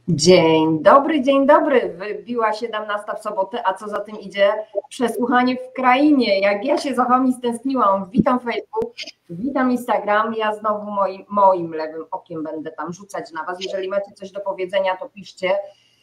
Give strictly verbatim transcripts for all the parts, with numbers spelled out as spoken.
Dzień dobry, dzień dobry. Wybiła siedemnasta w sobotę, a co za tym idzie? Przesłuchanie w krainie. Jak ja się za wami stęskniłam. Witam Facebook, witam Instagram. Ja znowu moim, moim lewym okiem będę tam rzucać na was. Jeżeli macie coś do powiedzenia, to piszcie.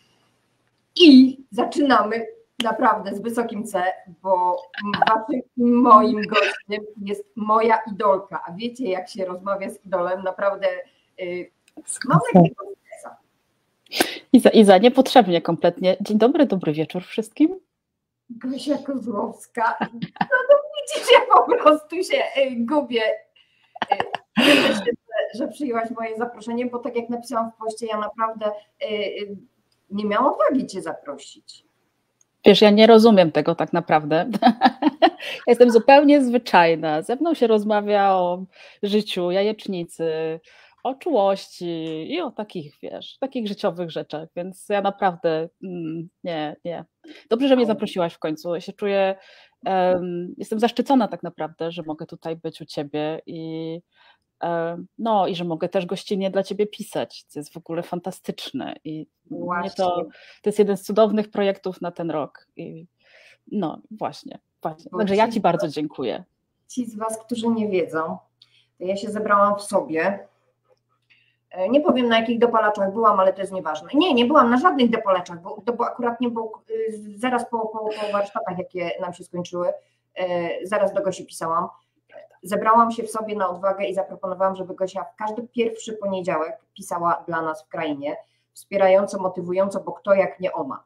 I zaczynamy naprawdę z wysokim C, bo waszym moim gościem jest moja idolka. A wiecie, jak się rozmawia z idolem? Naprawdę yy, mam takiego stresa. Iza, Iza, niepotrzebnie kompletnie. Dzień dobry, dobry wieczór wszystkim. Gosia Kozłowska. No to widzicie, po prostu się gubię. Cieszę się, że przyjęłaś moje zaproszenie, bo tak jak napisałam w poście, ja naprawdę nie miałam odwagi cię zaprosić. Wiesz, ja nie rozumiem tego tak naprawdę. Jestem zupełnie zwyczajna. Ze mną się rozmawia o życiu, jajecznicy, o czułości i o takich, wiesz, takich życiowych rzeczach, więc ja naprawdę mm, nie, nie. Dobrze, że mnie zaprosiłaś w końcu. Ja się czuję, um, jestem zaszczycona tak naprawdę, że mogę tutaj być u ciebie i um, no i że mogę też gościnnie dla ciebie pisać, co jest w ogóle fantastyczne i mnie to, to jest jeden z cudownych projektów na ten rok i no właśnie, właśnie. Także ja ci bardzo dziękuję. Ci z was, którzy nie wiedzą, to ja się zebrałam w sobie. Nie powiem, na jakich dopalaczach byłam, ale to jest nieważne. Nie, nie byłam na żadnych dopalaczach, bo to było akurat nie było zaraz po, po, po warsztatach, jakie nam się skończyły, zaraz do Gosi pisałam. Zebrałam się w sobie na odwagę i zaproponowałam, żeby Gosia w każdy pierwszy poniedziałek pisała dla nas w krainie, wspierająco, motywująco, bo kto jak nie ona.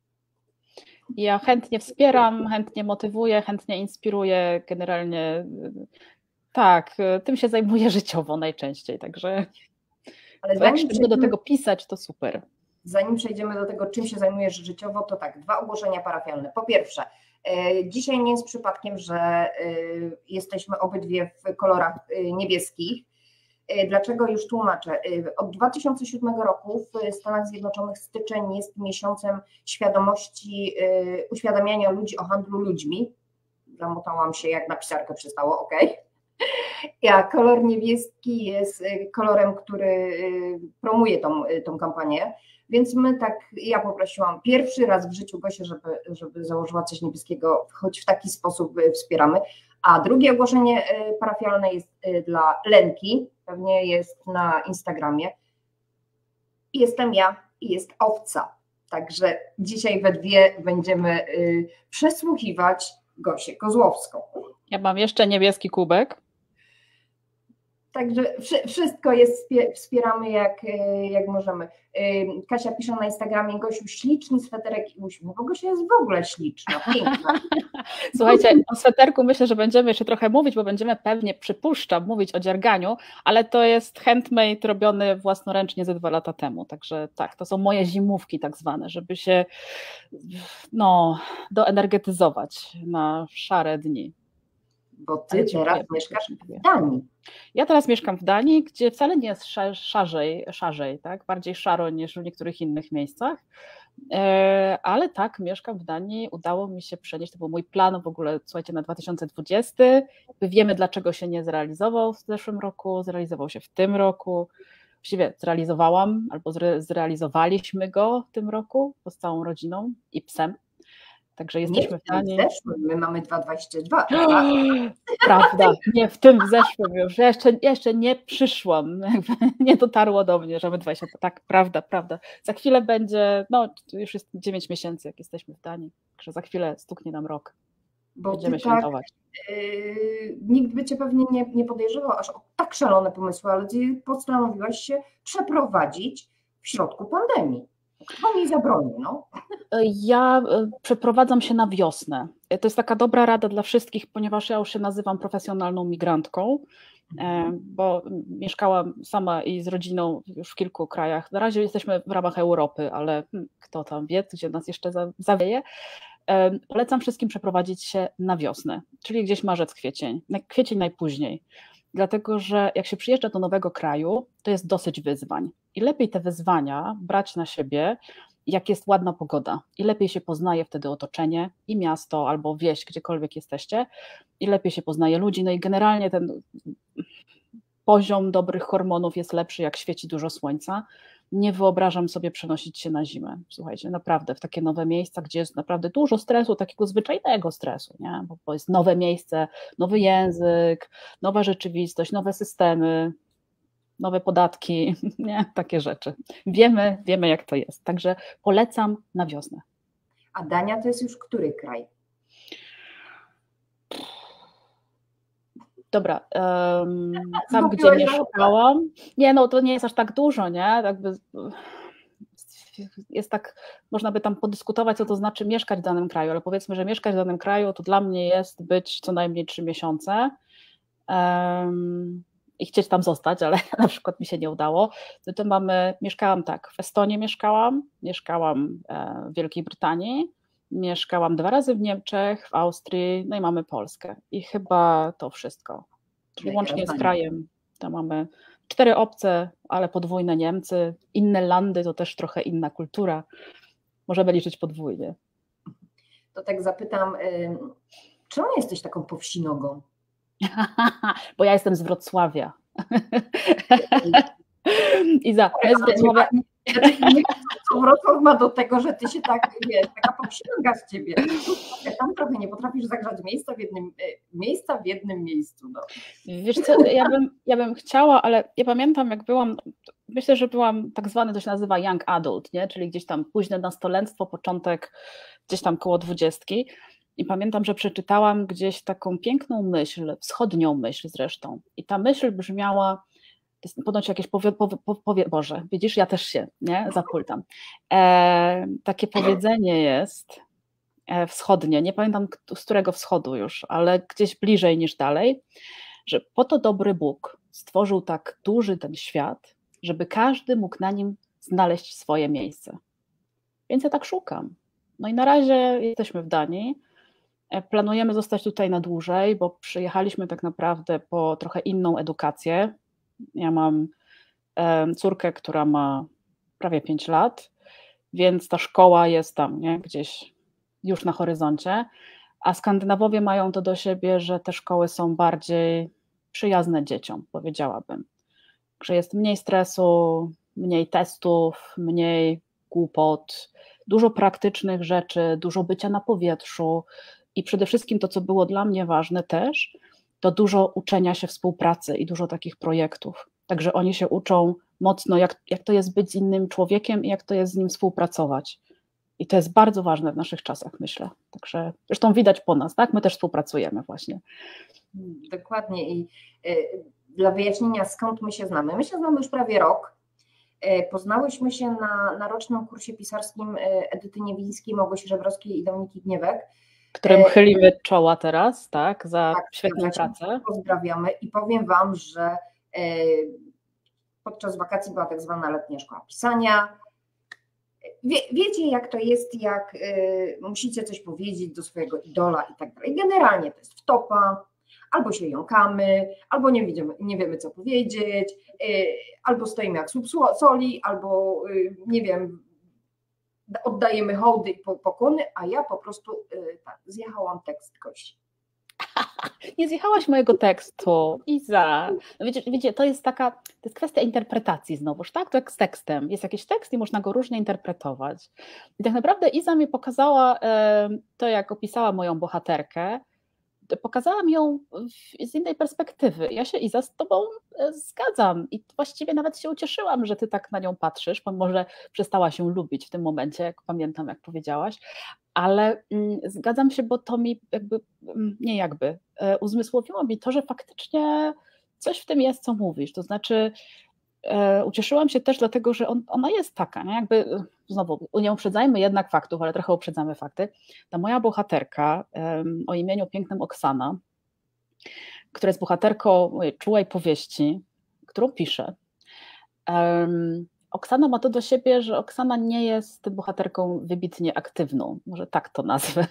Ja chętnie wspieram, chętnie motywuję, chętnie inspiruję, generalnie tak, tym się zajmuję życiowo najczęściej, także ale jak się przejdziemy do tego pisać, to super. Zanim przejdziemy do tego, czym się zajmujesz życiowo, to tak, dwa ogłoszenia parafialne. Po pierwsze, dzisiaj nie jest przypadkiem, że jesteśmy obydwie w kolorach niebieskich. Dlaczego? Już tłumaczę. Od dwa tysiące siódmego roku w Stanach Zjednoczonych styczeń jest miesiącem świadomości, uświadamiania ludzi o handlu ludźmi. Zamotałam się, jak na pisarkę przystało, ok. Ja, kolor niebieski jest kolorem, który promuje tą, tą kampanię, więc my tak, ja poprosiłam pierwszy raz w życiu Gosię, żeby, żeby założyła coś niebieskiego, choć w taki sposób wspieramy. A drugie ogłoszenie parafialne jest dla Lenki, pewnie jest na Instagramie. Jestem ja i jest owca, także dzisiaj we dwie będziemy przesłuchiwać Gosię Kozłowską. Ja mam jeszcze niebieski kubek. Także wszystko jest, wspieramy jak, jak możemy. Kasia pisze na Instagramie: Gosiu, śliczny sweterek i uśmiech, bo Gosia jest w ogóle śliczna, piękna. Słuchajcie, o sweterku myślę, że będziemy jeszcze trochę mówić, bo będziemy pewnie, przypuszczam, mówić o dzierganiu, ale to jest handmade robiony własnoręcznie ze dwa lata temu, także tak, to są moje zimówki tak zwane, żeby się no, doenergetyzować na szare dni. Bo ty teraz mieszkasz w Danii. Ja teraz mieszkam w Danii, gdzie wcale nie jest szarzej, szarzej, tak? Bardziej szaro niż w niektórych innych miejscach, ale tak, mieszkam w Danii, udało mi się przenieść, to był mój plan w ogóle, słuchajcie, na dwa tysiące dwudziesty, wiemy dlaczego się nie zrealizował w zeszłym roku, zrealizował się w tym roku, właściwie zrealizowałam albo zrealizowaliśmy go w tym roku z całą rodziną i psem. Także jesteśmy nie w, w Danii. Zeszłym, my mamy dwa tysiące dwudziesty drugi. Prawda, nie w tym zeszłym już. Ja jeszcze, jeszcze nie przyszłam, nie dotarło do mnie, że my dwadzieścia. Tak, prawda, prawda. Za chwilę będzie, no już jest dziewięć miesięcy, jak jesteśmy w Danii, także za chwilę stuknie nam rok. Bo będziemy ty świętować. Tak, yy, nikt by cię pewnie nie, nie podejrzewał aż o tak szalone pomysły, ale ty postanowiłaś się przeprowadzić w środku pandemii. Kto mi zabroni, no? Ja przeprowadzam się na wiosnę. To jest taka dobra rada dla wszystkich, ponieważ ja już się nazywam profesjonalną migrantką, bo mieszkałam sama i z rodziną już w kilku krajach. Na razie jesteśmy w ramach Europy, ale kto tam wie, gdzie nas jeszcze zawieje. Polecam wszystkim przeprowadzić się na wiosnę, czyli gdzieś marzec, kwiecień, kwiecień najpóźniej. Dlatego, że jak się przyjeżdża do nowego kraju, to jest dosyć wyzwań i lepiej te wyzwania brać na siebie, jak jest ładna pogoda i lepiej się poznaje wtedy otoczenie i miasto albo wieś, gdziekolwiek jesteście i lepiej się poznaje ludzi, no i generalnie ten poziom dobrych hormonów jest lepszy, jak świeci dużo słońca, nie wyobrażam sobie przenosić się na zimę. Słuchajcie, naprawdę w takie nowe miejsca, gdzie jest naprawdę dużo stresu, takiego zwyczajnego stresu, nie? Bo, bo jest nowe miejsce, nowy język, nowa rzeczywistość, nowe systemy, nowe podatki, nie? Takie rzeczy. Wiemy, wiemy jak to jest. Także polecam na wiosnę. A Dania to jest już który kraj? Dobra, um, tam gdzie mieszkałam, nie no to nie jest aż tak dużo, nie, jakby jest tak, można by tam podyskutować, co to znaczy mieszkać w danym kraju, ale powiedzmy, że mieszkać w danym kraju to dla mnie jest być co najmniej trzy miesiące um, i chcieć tam zostać, ale na przykład mi się nie udało. No to mamy, mieszkałam tak, w Estonii mieszkałam, mieszkałam w Wielkiej Brytanii, mieszkałam dwa razy w Niemczech, w Austrii, no i mamy Polskę. I chyba to wszystko. Czyli ja łącznie z krajem, tam mamy cztery obce, ale podwójne Niemcy, inne landy, to też trochę inna kultura. Możemy liczyć podwójnie. To tak zapytam, czemu jesteś taką powsinogą? Bo ja jestem z Wrocławia. Iza, my z Wrocławia... Co Wrocław ma do tego, że ty się tak, wiesz, taka powsinoga z ciebie. Tam trochę nie potrafisz zagrzać miejsca w jednym, miejsca w jednym miejscu. No. Wiesz co, ja bym, ja bym chciała, ale ja pamiętam jak byłam, myślę, że byłam tak zwany, to się nazywa young adult, nie? Czyli gdzieś tam późne nastolenstwo, początek gdzieś tam koło dwudziestki. I pamiętam, że przeczytałam gdzieś taką piękną myśl, wschodnią myśl zresztą. I ta myśl brzmiała, jest ponoć jakieś powie, powie, powie, Boże, widzisz, ja też się nie zapultam. E, takie powiedzenie jest e, wschodnie, nie pamiętam z którego wschodu już, ale gdzieś bliżej niż dalej, że po to dobry Bóg stworzył tak duży ten świat, żeby każdy mógł na nim znaleźć swoje miejsce. Więc ja tak szukam. No i na razie jesteśmy w Danii. Planujemy zostać tutaj na dłużej, bo przyjechaliśmy tak naprawdę po trochę inną edukację. Ja mam córkę, która ma prawie pięć lat, więc ta szkoła jest tam, nie? Gdzieś już na horyzoncie, a Skandynawowie mają to do siebie, że te szkoły są bardziej przyjazne dzieciom, powiedziałabym. Że jest mniej stresu, mniej testów, mniej głupot, dużo praktycznych rzeczy, dużo bycia na powietrzu i przede wszystkim to, co było dla mnie ważne też, to dużo uczenia się współpracy i dużo takich projektów. Także oni się uczą mocno, jak, jak to jest być z innym człowiekiem i jak to jest z nim współpracować. I to jest bardzo ważne w naszych czasach, myślę. Także zresztą widać po nas, tak? My też współpracujemy właśnie. Dokładnie i y, dla wyjaśnienia, skąd my się znamy. My się znamy już prawie rok. Y, poznałyśmy się na, na rocznym kursie pisarskim Edyty Niewińskiej, Małgosi Żebrowskiej i Dominiki Gniewek. Którym chylimy czoła teraz, tak? Za tak, świetną pracę. Pozdrawiamy i powiem Wam, że y, podczas wakacji była tak zwana letnia szkoła pisania. Wie, wiecie, jak to jest, jak y, musicie coś powiedzieć do swojego idola i tak dalej. Generalnie to jest wtopa, albo się jąkamy, albo nie wiemy, nie wiemy co powiedzieć, y, albo stoimy jak słup soli, albo y, nie wiem, oddajemy hołdy i pokłony, a ja po prostu y, tak, zjechałam tekst gości. Nie zjechałaś mojego tekstu, Iza. No wiecie, wiecie, to jest taka, to jest kwestia interpretacji znowuż, tak? To jak z tekstem. Jest jakiś tekst i można go różnie interpretować. I tak naprawdę Iza mi pokazała to, jak opisała moją bohaterkę, pokazała mi ją z innej perspektywy. Ja się, Iza, z tobą zgadzam i właściwie nawet się ucieszyłam, że ty tak na nią patrzysz, pomimo że przestała się lubić w tym momencie, jak pamiętam, jak powiedziałaś, ale mm, zgadzam się, bo to mi jakby, nie jakby, e, uzmysłowiło mi to, że faktycznie coś w tym jest, co mówisz, to znaczy e, ucieszyłam się też dlatego, że on, ona jest taka, nie? Jakby znowu nie uprzedzajmy jednak faktów, ale trochę uprzedzamy fakty. Ta moja bohaterka e, o imieniu pięknym Oksana, która jest bohaterką mojej czułej powieści, którą piszę. E, Oksana ma to do siebie, że Oksana nie jest bohaterką wybitnie aktywną, może tak to nazwę.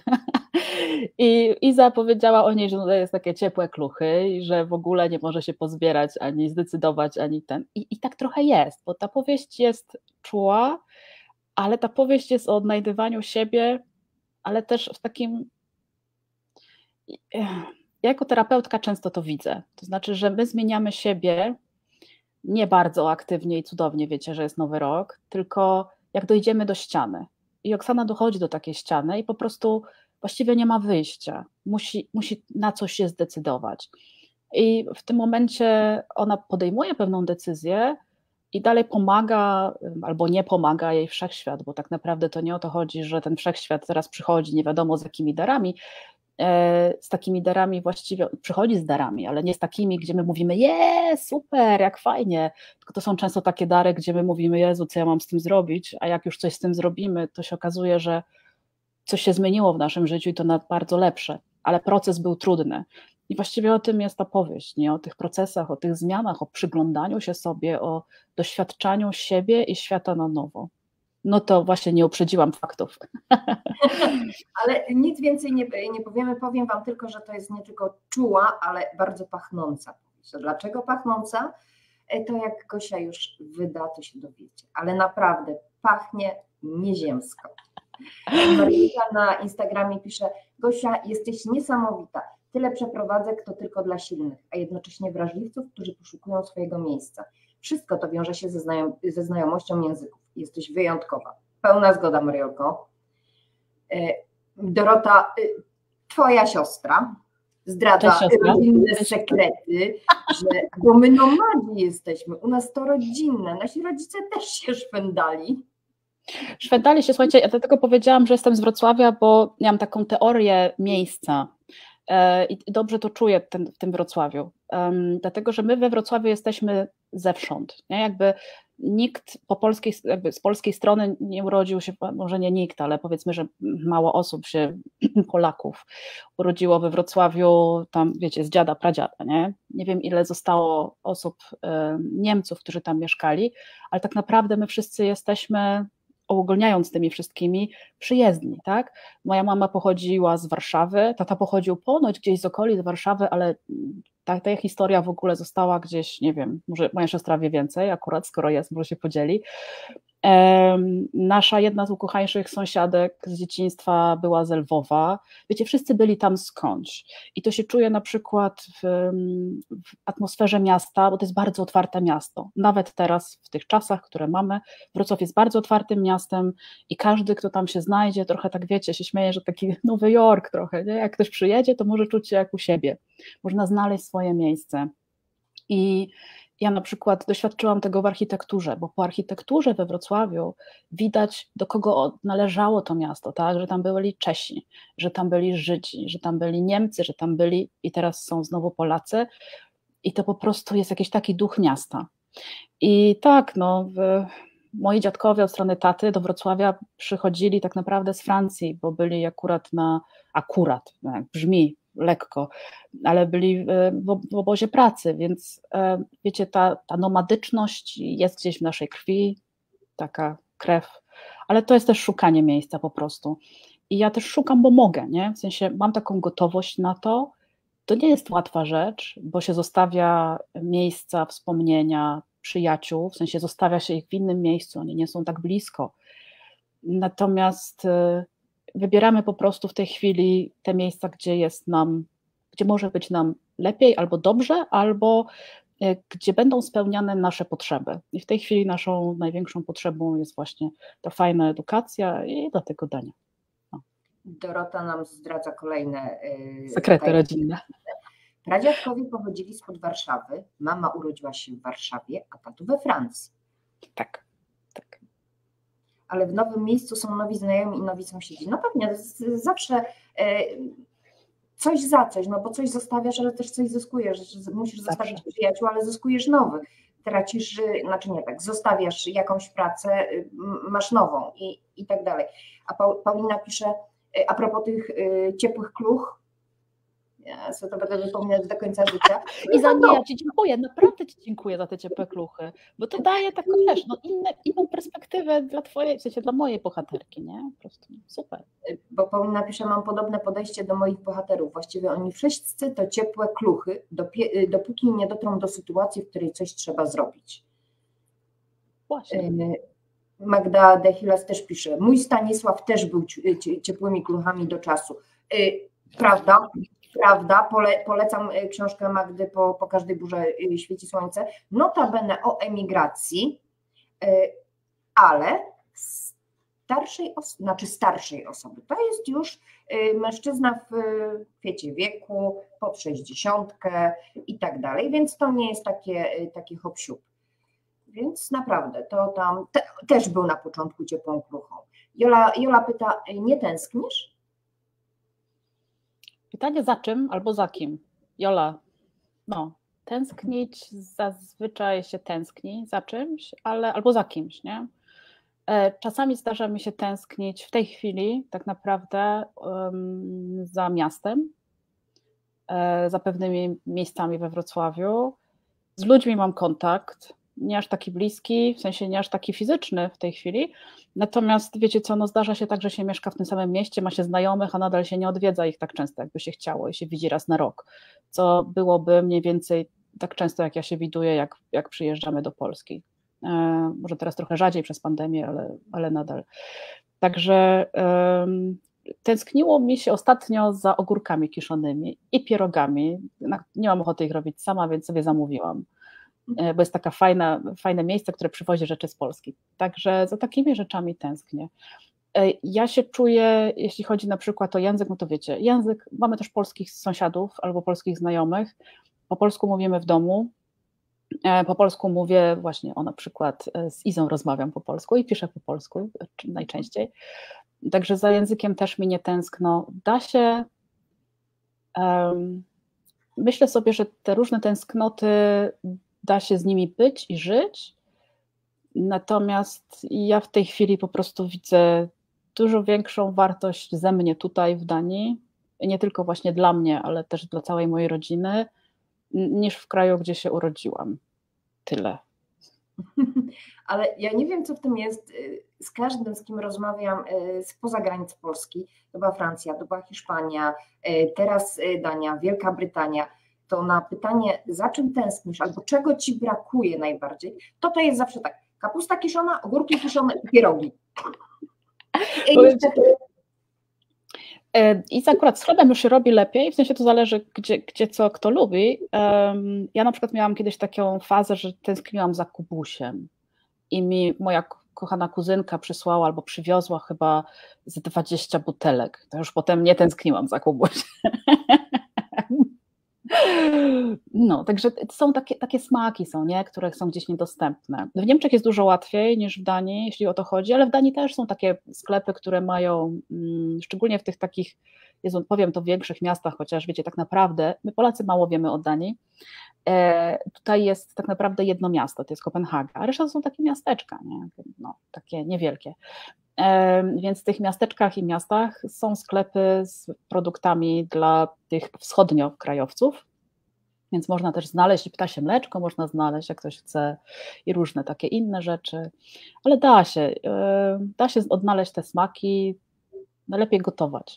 I Iza powiedziała o niej, że to jest takie ciepłe kluchy i że w ogóle nie może się pozbierać, ani zdecydować, ani ten. I, i tak trochę jest, bo ta powieść jest czuła, ale ta powieść jest o odnajdywaniu siebie, ale też w takim... Ja jako terapeutka często to widzę. To znaczy, że my zmieniamy siebie nie bardzo aktywnie i cudownie, wiecie, że jest nowy rok, tylko jak dojdziemy do ściany i Oksana dochodzi do takiej ściany i po prostu właściwie nie ma wyjścia, musi, musi na coś się zdecydować. I w tym momencie ona podejmuje pewną decyzję i dalej pomaga albo nie pomaga jej wszechświat, bo tak naprawdę to nie o to chodzi, że ten wszechświat teraz przychodzi nie wiadomo z jakimi darami, z takimi darami właściwie, przychodzi z darami, ale nie z takimi, gdzie my mówimy, je, super, jak fajnie, tylko to są często takie dary, gdzie my mówimy, Jezu, co ja mam z tym zrobić, a jak już coś z tym zrobimy, to się okazuje, że coś się zmieniło w naszym życiu i to na bardzo lepsze, ale proces był trudny. I właściwie o tym jest ta powieść, nie? O tych procesach, o tych zmianach, o przyglądaniu się sobie, o doświadczaniu siebie i świata na nowo. No to właśnie nie uprzedziłam faktów. Ale nic więcej nie, nie powiemy, powiem Wam tylko, że to jest nie tylko czuła, ale bardzo pachnąca. Dlaczego pachnąca? To jak Gosia już wyda, to się dowiecie, ale naprawdę pachnie nieziemsko. Marita na Instagramie pisze, Gosia, jesteś niesamowita, tyle przeprowadzek to tylko dla silnych, a jednocześnie wrażliwców, którzy poszukują swojego miejsca. Wszystko to wiąże się ze, znajom ze znajomością języków. Jesteś wyjątkowa. Pełna zgoda, Mariolko. Dorota, twoja siostra zdradza rodzinne sekrety, że, bo my nomadzi jesteśmy, u nas to rodzinne, nasi rodzice też się szwendali. Szwendali się, słuchajcie, ja dlatego powiedziałam, że jestem z Wrocławia, bo miałam taką teorię miejsca i dobrze to czuję ten, w tym Wrocławiu, um, dlatego, że my we Wrocławiu jesteśmy zewsząd, nie? Jakby nikt po polskiej, jakby z polskiej strony nie urodził się, może nie nikt, ale powiedzmy, że mało osób się, Polaków, urodziło we Wrocławiu, tam wiecie, z dziada, pradziada, nie? Nie wiem ile zostało osób, um, Niemców, którzy tam mieszkali, ale tak naprawdę my wszyscy jesteśmy, uogólniając tymi wszystkimi, przyjezdni, tak? Moja mama pochodziła z Warszawy, tata pochodził ponoć gdzieś z okolic Warszawy, ale ta, ta historia w ogóle została gdzieś, nie wiem, może moja siostra wie więcej, akurat skoro jest, może się podzieli. Um, nasza jedna z ukochańszych sąsiadek z dzieciństwa była z Lwowa. Wiecie, wszyscy byli tam skądś i to się czuje na przykład w, w atmosferze miasta, bo to jest bardzo otwarte miasto. Nawet teraz w tych czasach, które mamy, Wrocław jest bardzo otwartym miastem i każdy, kto tam się znajdzie, trochę tak wiecie, się śmieje, że taki Nowy Jork trochę, nie? Jak ktoś przyjedzie, to może czuć się jak u siebie. Można znaleźć swoje miejsce. I ja na przykład doświadczyłam tego w architekturze, bo po architekturze we Wrocławiu widać, do kogo należało to miasto, tak? Że tam byli Czesi, że tam byli Żydzi, że tam byli Niemcy, że tam byli i teraz są znowu Polacy i to po prostu jest jakiś taki duch miasta. I tak, no, w, moi dziadkowie od strony taty do Wrocławia przychodzili tak naprawdę z Francji, bo byli akurat na, akurat, no jak brzmi, lekko, ale byli w, w obozie pracy, więc wiecie, ta, ta nomadyczność jest gdzieś w naszej krwi, taka krew, ale to jest też szukanie miejsca po prostu. I ja też szukam, bo mogę, nie? W sensie mam taką gotowość na to, to nie jest łatwa rzecz, bo się zostawia miejsca, wspomnienia, przyjaciół, w sensie zostawia się ich w innym miejscu, oni nie są tak blisko. Natomiast wybieramy po prostu w tej chwili te miejsca, gdzie jest nam, gdzie może być nam lepiej albo dobrze, albo gdzie będą spełniane nasze potrzeby. I w tej chwili naszą największą potrzebą jest właśnie ta fajna edukacja i dlatego dania. No. Dorota nam zdradza kolejne yy, sekrety rodzinne. Pradziadkowie pochodzili spod Warszawy, mama urodziła się w Warszawie, a tatu we Francji. Tak. Ale w nowym miejscu są nowi znajomi i nowi sąsiedzi. No pewnie, zawsze coś za coś, no bo coś zostawiasz, ale też coś zyskujesz. Musisz zostawić zawsze przyjaciół, ale zyskujesz nowych. Tracisz, znaczy nie tak, zostawiasz jakąś pracę, masz nową i, i tak dalej. A Paulina pisze, a propos tych ciepłych kluch, ja sobie to będę wypominać do końca życia. I za nie, ja Ci dziękuję, naprawdę Ci dziękuję za te ciepłe kluchy, bo to daje taką, wiesz, no inne, inną perspektywę dla Twojej, w sensie dla mojej bohaterki, nie? Po prostu super. Bo Paulina pisze, mam podobne podejście do moich bohaterów, właściwie oni wszyscy to ciepłe kluchy, dopóki nie dotrą do sytuacji, w której coś trzeba zrobić. Właśnie. Magda Dechilas też pisze, mój Stanisław też był ciepłymi kluchami do czasu. Prawda? prawda, pole, polecam książkę Magdy po, po każdej burze świeci słońce, notabene o emigracji, ale starszej, os- znaczy starszej osoby. To jest już mężczyzna w kwiecie wieku, pod sześćdziesiątkę i tak dalej, więc to nie jest takie, takie hop-siup. Więc naprawdę to tam te, też był na początku ciepłą kruchą. Jola, Jola pyta, nie tęsknisz? Pytanie za czym albo za kim? Jola, no, tęsknić zazwyczaj się tęskni za czymś, ale albo za kimś, nie? Czasami zdarza mi się tęsknić w tej chwili tak naprawdę um, za miastem, za pewnymi miejscami we Wrocławiu. Z ludźmi mam kontakt, nie aż taki bliski, w sensie nie aż taki fizyczny w tej chwili, natomiast wiecie co, no zdarza się tak, że się mieszka w tym samym mieście, ma się znajomych, a nadal się nie odwiedza ich tak często, jakby się chciało i się widzi raz na rok, co byłoby mniej więcej tak często, jak ja się widuję, jak, jak przyjeżdżamy do Polski. E, może teraz trochę rzadziej przez pandemię, ale, ale nadal. Także um, tęskniło mi się ostatnio za ogórkami kiszonymi i pierogami. Nie mam ochoty ich robić sama, więc sobie zamówiłam, bo jest taka fajna, fajne miejsce, które przywozi rzeczy z Polski. Także za takimi rzeczami tęsknię. Ja się czuję, jeśli chodzi na przykład o język, no to wiecie, język, mamy też polskich sąsiadów albo polskich znajomych, po polsku mówimy w domu, po polsku mówię właśnie, o na przykład z Izą rozmawiam po polsku i piszę po polsku najczęściej, także za językiem też mi nie tęskno. Da się, um, myślę sobie, że te różne tęsknoty da się z nimi być i żyć, natomiast ja w tej chwili po prostu widzę dużo większą wartość ze mnie tutaj w Danii, nie tylko właśnie dla mnie, ale też dla całej mojej rodziny, niż w kraju, gdzie się urodziłam. Tyle. Ale ja nie wiem, co w tym jest. Z każdym, z kim rozmawiam spoza granic Polski, to była Francja, to była Hiszpania, teraz Dania, Wielka Brytania, to na pytanie, za czym tęsknisz albo czego ci brakuje najbardziej, to to jest zawsze tak, kapusta kiszona, ogórki kiszone i pierogi. I niestety... I akurat z chlebem już się robi lepiej, w sensie to zależy, gdzie, gdzie co kto lubi. Ja na przykład miałam kiedyś taką fazę, że tęskniłam za kubusiem i mi moja kochana kuzynka przysłała albo przywiozła chyba z dwadzieścia butelek. To już potem nie tęskniłam za kubusiem. No, także są takie, takie smaki są, nie, które są gdzieś niedostępne. W Niemczech jest dużo łatwiej niż w Danii, jeśli o to chodzi, ale w Danii też są takie sklepy, które mają, mm, szczególnie w tych takich, Jezu, powiem to w większych miastach, chociaż wiecie, tak naprawdę, my Polacy mało wiemy o Danii, e, tutaj jest tak naprawdę jedno miasto, to jest Kopenhaga, a reszta to są takie miasteczka, nie? No, takie niewielkie. Więc w tych miasteczkach i miastach są sklepy z produktami dla tych wschodniokrajowców, więc można też znaleźć i ptasie mleczko można znaleźć, jak ktoś chce, i różne takie inne rzeczy, ale da się, da się odnaleźć te smaki, najlepiej gotować.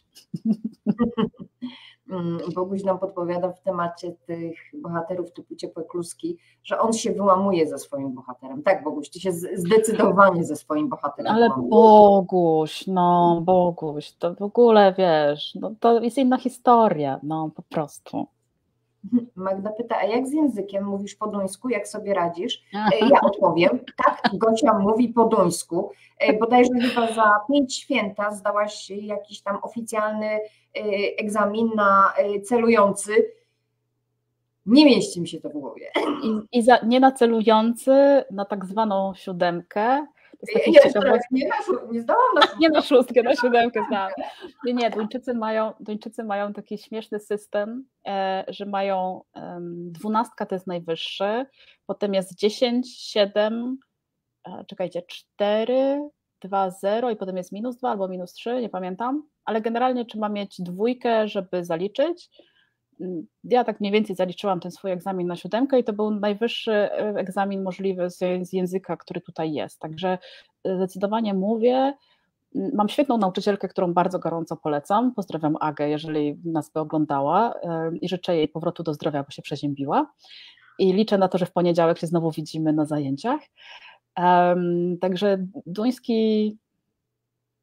Boguś nam podpowiada w temacie tych bohaterów typu Ciepłe Kluski, że on się wyłamuje ze swoim bohaterem. Tak, Boguś, ty się zdecydowanie ze swoim bohaterem Ale wyłamujesz. Boguś, no Boguś, to w ogóle wiesz, no, to jest inna historia, no po prostu. Magda pyta, a jak z językiem? Mówisz po duńsku, jak sobie radzisz? Ja odpowiem, tak, Gosia mówi po duńsku. Bodajże chyba za pięć święta zdałaś jakiś tam oficjalny egzamin na celujący. Nie mieści mi się to w głowie. I, i za, nie na celujący, na tak zwaną siódemkę. Ja, ja ciekawość... nie, na, nie zdałam na szóstkę. Nie na szóstkę, na siódemkę zdałam. Nie, nie, Duńczycy mają, Duńczycy mają taki śmieszny system, e, że mają e, dwunastka to jest najwyższy, potem jest dziesięć, siedem, e, czekajcie, cztery, dwa, zero i potem jest minus dwa albo minus trzy, nie pamiętam, ale generalnie trzeba mieć dwójkę, żeby zaliczyć. Ja tak mniej więcej zaliczyłam ten swój egzamin na siódemkę i to był najwyższy egzamin możliwy z języka, który tutaj jest, także zdecydowanie mówię. Mam świetną nauczycielkę, którą bardzo gorąco polecam, pozdrawiam Agę, jeżeli nas by oglądała i życzę jej powrotu do zdrowia, bo się przeziębiła i liczę na to, że w poniedziałek się znowu widzimy na zajęciach. Um, także duński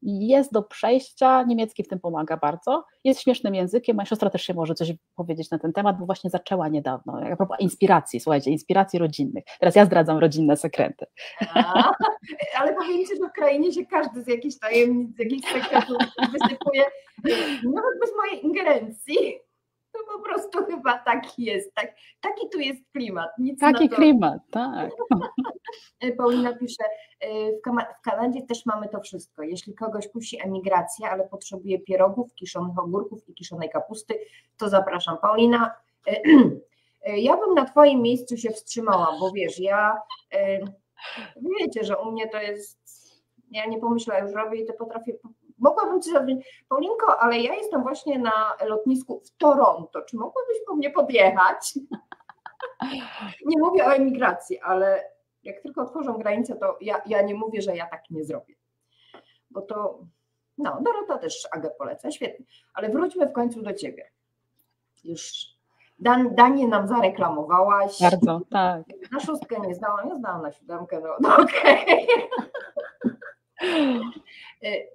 jest do przejścia, niemiecki w tym pomaga bardzo, jest śmiesznym językiem, moja siostra też się może coś powiedzieć na ten temat, bo właśnie zaczęła niedawno, a propos inspiracji, słuchajcie, inspiracji rodzinnych. Teraz ja zdradzam rodzinne sekrety. A, ale powiem Ci, że w krainie się każdy z jakichś tajemnic, z jakichś sekretów wysypuje, nawet bez mojej ingerencji. To po prostu chyba tak jest, tak, taki tu jest klimat. Nic taki na to. klimat, tak. Paulina pisze, w Kanadzie też mamy to wszystko. Jeśli kogoś kusi emigracja, ale potrzebuje pierogów, kiszonych ogórków i kiszonej kapusty, to zapraszam. Paulina, ja bym na Twoim miejscu się wstrzymała, bo wiesz, ja, wiecie, że u mnie to jest, ja nie pomyślę, już robię i to potrafię, mogłabym Ci zadzwonić, Paulinko, ale ja jestem właśnie na lotnisku w Toronto, czy mogłabyś po mnie podjechać? Nie mówię o emigracji, ale jak tylko otworzą granicę, to ja, ja nie mówię, że ja tak nie zrobię. Bo to, no, Dorota też Agę poleca, świetnie. Ale wróćmy w końcu do Ciebie. Już Dan, Danię nam zareklamowałaś. Bardzo, tak. Na szóstkę nie zdałam, ja zdałam na siódemkę, no, no okej. Okay.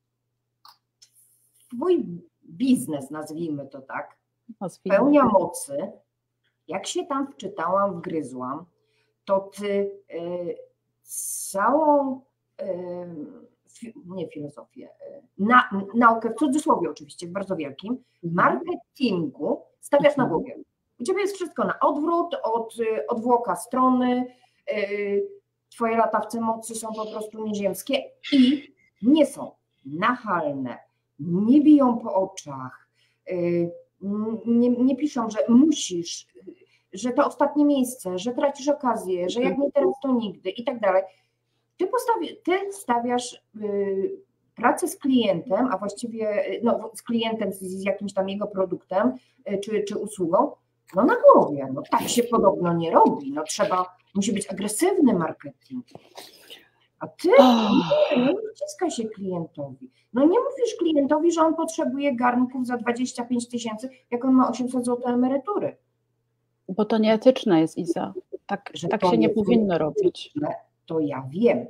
Twój biznes, nazwijmy to tak, pełnia mocy. Jak się tam wczytałam, wgryzłam, to Ty y, całą, y, fi, nie filozofię, y, na, naukę, w cudzysłowie oczywiście, w bardzo wielkim, marketingu stawiasz na głowie. U Ciebie jest wszystko na odwrót, od y, odwłoka strony, y, Twoje latawce mocy są po prostu nieziemskie i nie są nachalne, nie biją po oczach, y, nie, nie piszą, że musisz, że to ostatnie miejsce, że tracisz okazję, że jak nie teraz, to nigdy i tak dalej. Ty, postawi, ty stawiasz y, pracę z klientem, a właściwie no, z klientem, z, z jakimś tam jego produktem y, czy, czy usługą, no na głowie. No, tak się podobno nie robi. No, trzeba, musi być agresywny marketing. A ty nie, nie wciska się klientowi. No nie mówisz klientowi, że on potrzebuje garnków za dwadzieścia pięć tysięcy, jak on ma osiemset złotych emerytury. Bo to nieetyczne jest, Iza. Tak, tak się nie powinno robić. To ja wiem.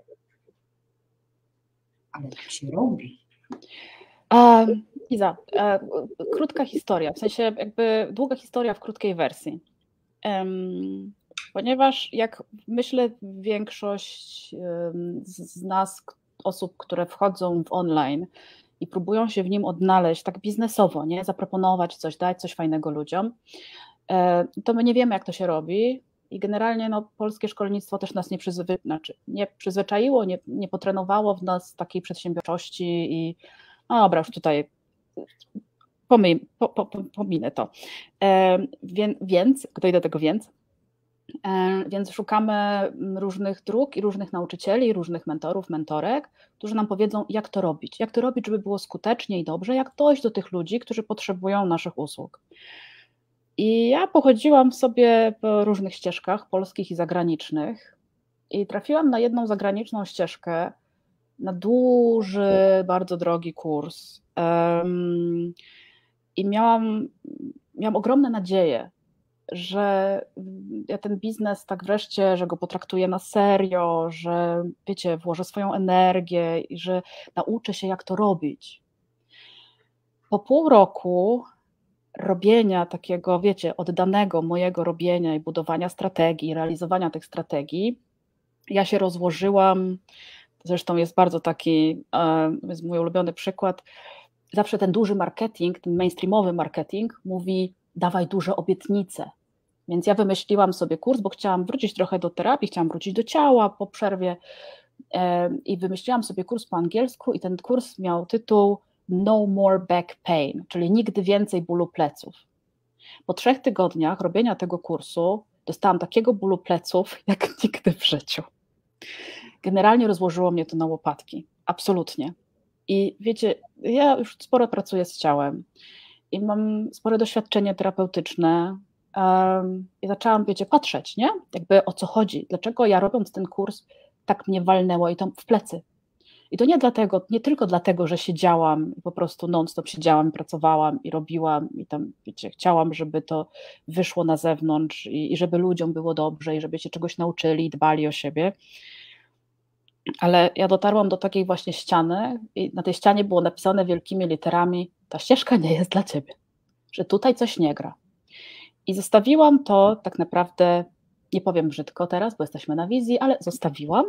Ale tak się robi. Um, Iza, e, krótka historia, w sensie jakby długa historia w krótkiej wersji. Um, ponieważ jak myślę większość um, z, z nas, osób, które wchodzą w online i próbują się w nim odnaleźć tak biznesowo, nie, zaproponować coś, dać coś fajnego ludziom, to my nie wiemy, jak to się robi i generalnie no, polskie szkolnictwo też nas nie, przyzwy, znaczy, nie przyzwyczaiło, nie, nie potrenowało w nas takiej przedsiębiorczości i no dobra, już tutaj pomy, po, po, pominę to. E, wie, więc, dojdę do tego więc, e, więc szukamy różnych dróg i różnych nauczycieli, różnych mentorów, mentorek, którzy nam powiedzą, jak to robić, jak to robić, żeby było skutecznie i dobrze, jak dojść do tych ludzi, którzy potrzebują naszych usług. I ja pochodziłam sobie po różnych ścieżkach polskich i zagranicznych i trafiłam na jedną zagraniczną ścieżkę, na duży, bardzo drogi kurs um, i miałam, miałam ogromne nadzieje, że ja ten biznes tak wreszcie, że go potraktuję na serio, że wiecie, włożę swoją energię i że nauczę się, jak to robić. Po pół roku robienia takiego, wiecie, oddanego mojego robienia i budowania strategii, realizowania tych strategii, ja się rozłożyłam, zresztą jest bardzo taki, jest mój ulubiony przykład, zawsze ten duży marketing, ten mainstreamowy marketing mówi, dawaj duże obietnice, więc ja wymyśliłam sobie kurs, bo chciałam wrócić trochę do terapii, chciałam wrócić do ciała po przerwie i wymyśliłam sobie kurs po angielsku i ten kurs miał tytuł No more back pain, czyli nigdy więcej bólu pleców. Po trzech tygodniach robienia tego kursu dostałam takiego bólu pleców, jak nigdy w życiu. Generalnie rozłożyło mnie to na łopatki, absolutnie. I wiecie, ja już sporo pracuję z ciałem i mam spore doświadczenie terapeutyczne um, i zaczęłam, wiecie, patrzeć, nie? Jakby o co chodzi, dlaczego ja robiąc ten kurs tak mnie walnęło i to w plecy. I to nie dlatego, nie tylko dlatego, że siedziałam i po prostu non-stop siedziałam, pracowałam i robiłam i tam, wiecie, chciałam, żeby to wyszło na zewnątrz i, i żeby ludziom było dobrze i żeby się czegoś nauczyli i dbali o siebie. ale ja dotarłam do takiej właśnie ściany i na tej ścianie było napisane wielkimi literami: ta ścieżka nie jest dla ciebie, że tutaj coś nie gra. I zostawiłam to tak naprawdę, nie powiem brzydko teraz, bo jesteśmy na wizji, ale zostawiłam.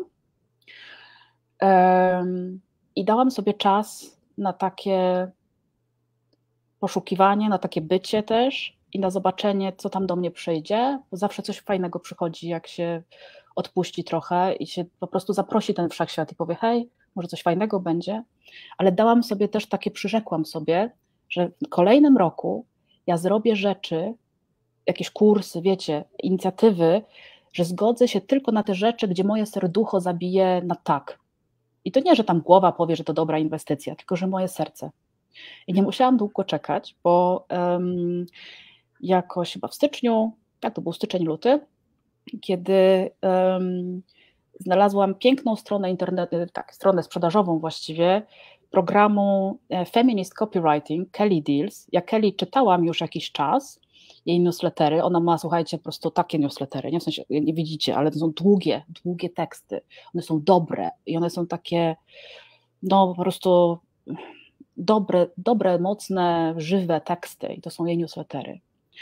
Um, I dałam sobie czas na takie poszukiwanie, na takie bycie też i na zobaczenie, co tam do mnie przyjdzie, bo zawsze coś fajnego przychodzi, jak się odpuści trochę i się po prostu zaprosi ten wszechświat i powie: hej, może coś fajnego będzie, ale dałam sobie też takie, przyrzekłam sobie, że w kolejnym roku ja zrobię rzeczy, jakieś kursy, wiecie, inicjatywy, że zgodzę się tylko na te rzeczy, gdzie moje serducho zabije na tak. I to nie, że tam głowa powie, że to dobra inwestycja, tylko że moje serce. I nie musiałam długo czekać, bo um, jakoś chyba w styczniu, tak, to był styczeń, luty, kiedy um, znalazłam piękną stronę internetu, tak, stronę sprzedażową właściwie, programu Feminist Copywriting, Kelly Deals. Ja Kelly czytałam już jakiś czas, jej newslettery, ona ma, słuchajcie, po prostu takie newslettery, nie w sensie, nie widzicie, ale to są długie, długie teksty, one są dobre i one są takie, no po prostu dobre, dobre, mocne, żywe teksty i to są jej newslettery.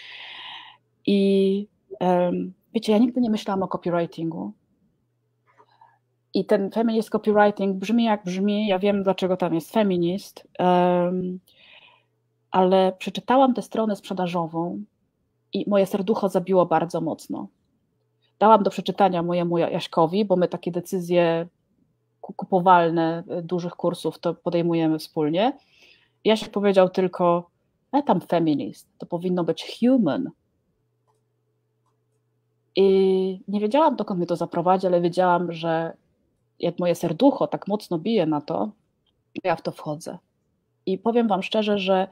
I um, wiecie, ja nigdy nie myślałam o copywritingu i ten feminist copywriting brzmi jak brzmi, ja wiem, dlaczego tam jest feminist, um, ale przeczytałam tę stronę sprzedażową i moje serducho zabiło bardzo mocno. Dałam do przeczytania mojemu Jaśkowi, bo my takie decyzje kupowalne dużych kursów to podejmujemy wspólnie. Jasiek powiedział tylko: e tam feminist, to powinno być human. I nie wiedziałam, dokąd mnie to zaprowadzi, ale wiedziałam, że jak moje serducho tak mocno bije na to, ja w to wchodzę. I powiem wam szczerze, że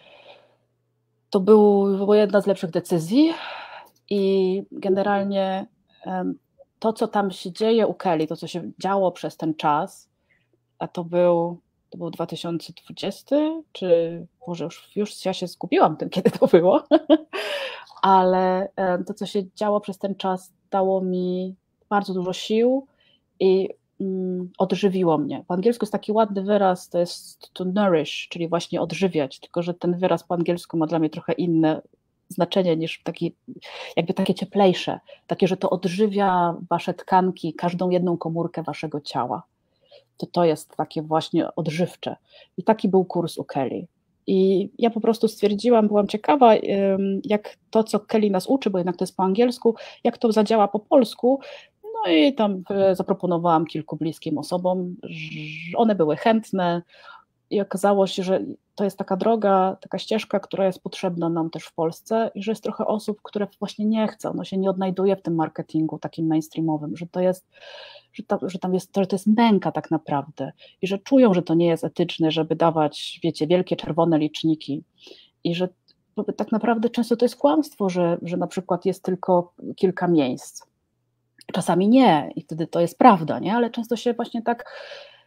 to była jedna z lepszych decyzji i generalnie to, co tam się dzieje u Kelly, to, co się działo przez ten czas, a to był, to był dwa tysiące dwudziesty, czy może już, już ja się zgubiłam tym, kiedy to było, ale to, co się działo przez ten czas, dało mi bardzo dużo sił i mm, odżywiło mnie. Po angielsku jest taki ładny wyraz, to jest to nourish, czyli właśnie odżywiać, tylko że ten wyraz po angielsku ma dla mnie trochę inne znaczenie niż taki, jakby takie cieplejsze, takie, że to odżywia wasze tkanki, każdą jedną komórkę waszego ciała. To to jest takie właśnie odżywcze. I taki był kurs u Kelly. I ja po prostu stwierdziłam, byłam ciekawa, jak to, co Kelly nas uczy, bo jednak to jest po angielsku, jak to zadziała po polsku. No i tam zaproponowałam kilku bliskim osobom, one były chętne i okazało się, że to jest taka droga, taka ścieżka, która jest potrzebna nam też w Polsce i że jest trochę osób, które właśnie nie chcą, no się nie odnajduje w tym marketingu takim mainstreamowym, że to jest, że, ta, że tam jest, że to jest męka tak naprawdę i że czują, że to nie jest etyczne, żeby dawać, wiecie, wielkie czerwone liczniki i że tak naprawdę często to jest kłamstwo, że, że na przykład jest tylko kilka miejsc. Czasami nie i wtedy to jest prawda, nie? Ale często się właśnie tak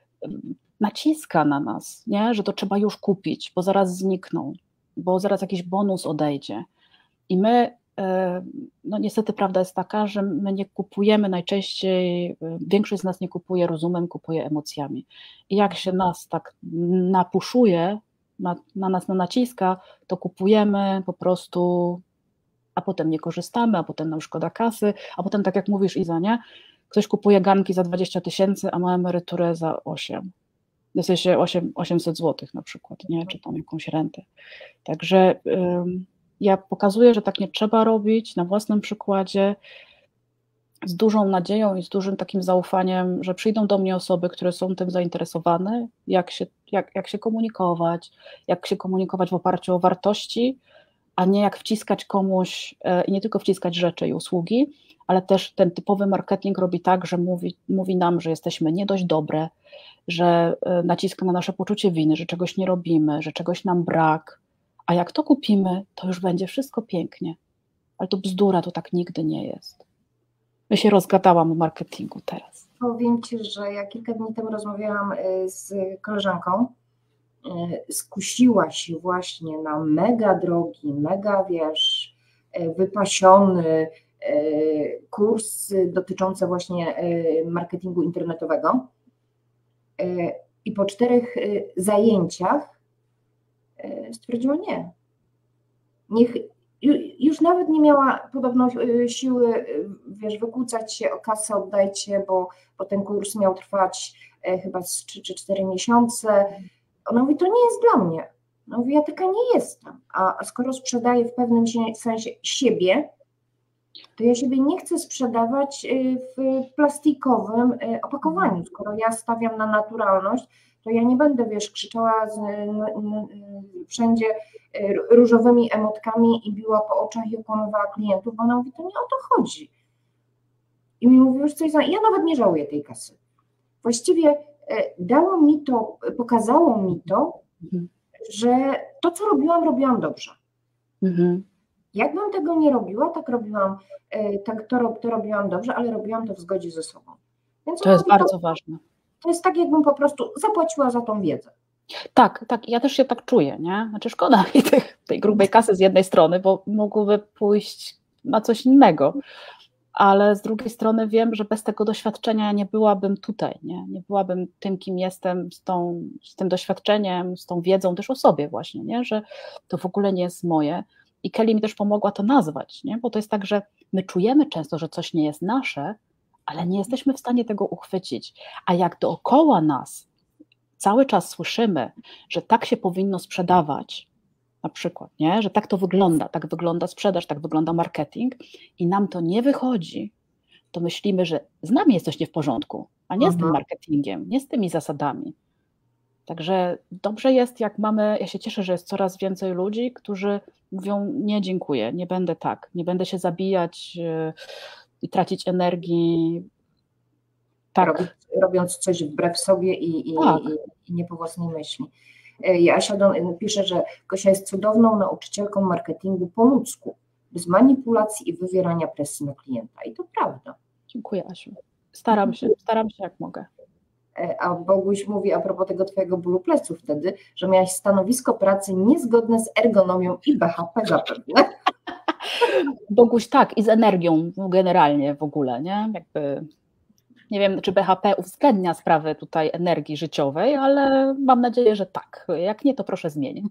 naciska na nas, nie? Że to trzeba już kupić, bo zaraz znikną, bo zaraz jakiś bonus odejdzie. I my, no niestety prawda jest taka, że my nie kupujemy najczęściej, większość z nas nie kupuje rozumem, kupuje emocjami. I jak się nas tak napuszuje, na, na nas naciska, to kupujemy po prostu, a potem nie korzystamy, a potem nam szkoda kasy, a potem tak jak mówisz, Iza, nie? Ktoś kupuje garnki za dwadzieścia tysięcy, a ma emeryturę za osiem. W sensie osiemset złotych na przykład, nie? Czy tam jakąś rentę. Także ym, ja pokazuję, że tak nie trzeba robić na własnym przykładzie, z dużą nadzieją i z dużym takim zaufaniem, że przyjdą do mnie osoby, które są tym zainteresowane, jak się, jak, jak się komunikować, jak się komunikować w oparciu o wartości, a nie jak wciskać komuś i nie tylko wciskać rzeczy i usługi, ale też ten typowy marketing robi tak, że mówi, mówi nam, że jesteśmy nie dość dobre, że naciska na nasze poczucie winy, że czegoś nie robimy, że czegoś nam brak, a jak to kupimy, to już będzie wszystko pięknie. Ale to bzdura, to tak nigdy nie jest. Ja się rozgadałam o marketingu teraz. Powiem Ci, że ja kilka dni temu rozmawiałam z koleżanką, skusiła się właśnie na mega drogi, mega, wiesz, wypasiony kurs dotyczący właśnie marketingu internetowego I po czterech zajęciach stwierdziła nie. Niech, już nawet nie miała podobno siły, wiesz, wykłócać się o kasę, oddajcie, bo, bo ten kurs miał trwać chyba z trzy czy cztery miesiące. Ona mówi, to nie jest dla mnie. No mówi, ja taka nie jestem. A, a skoro sprzedaję w pewnym sensie siebie, to ja siebie nie chcę sprzedawać w plastikowym opakowaniu. Skoro ja stawiam na naturalność, to ja nie będę, wiesz, krzyczała z, n, n, wszędzie różowymi emotkami i biła po oczach i okłamywała klientów, bo ona mówi, to nie o to chodzi. I mi mówi, już coś, ja nawet nie żałuję tej kasy. Właściwie dało mi to, pokazało mi to, mhm. że to, co robiłam, robiłam dobrze. Mhm. Jakbym tego nie robiła, tak robiłam, tak to, to robiłam dobrze, ale robiłam to w zgodzie ze sobą. Więc to jest mówi, bardzo to, ważne. To jest tak, jakbym po prostu zapłaciła za tą wiedzę. Tak, tak, ja też się tak czuję, nie? Znaczy szkoda mi tych, tej grubej kasy z jednej strony, bo mogłoby pójść na coś innego, ale z drugiej strony wiem, że bez tego doświadczenia ja nie byłabym tutaj, nie? Nie byłabym tym, kim jestem, z, tą, z tym doświadczeniem, z tą wiedzą też o sobie właśnie, nie? Że to w ogóle nie jest moje. I Kelly mi też pomogła to nazwać, nie? Bo to jest tak, że my czujemy często, że coś nie jest nasze, ale nie jesteśmy w stanie tego uchwycić. A jak dookoła nas cały czas słyszymy, że tak się powinno sprzedawać, na przykład, nie? Że tak to wygląda, tak wygląda sprzedaż, tak wygląda marketing i nam to nie wychodzi, to myślimy, że z nami jest coś nie w porządku, a nie mhm. z tym marketingiem, nie z tymi zasadami. Także dobrze jest, jak mamy, ja się cieszę, że jest coraz więcej ludzi, którzy mówią, nie dziękuję, nie będę tak, nie będę się zabijać yy, i tracić energii. Tak. Robić, robiąc coś wbrew sobie i, i, tak. i, i nie po własnej myśli. Asia pisze, że Gosia jest cudowną nauczycielką marketingu po ludzku, bez manipulacji i wywierania presji na klienta. I to prawda. Dziękuję, Asiu. Staram się, staram się jak mogę. A Boguś mówi a propos tego twojego bólu pleców wtedy, że miałaś stanowisko pracy niezgodne z ergonomią i B H P zapewne. Boguś tak, i z energią generalnie w ogóle, nie? Jakby, nie wiem, czy B H P uwzględnia sprawy tutaj energii życiowej, ale mam nadzieję, że tak. Jak nie, to proszę zmień.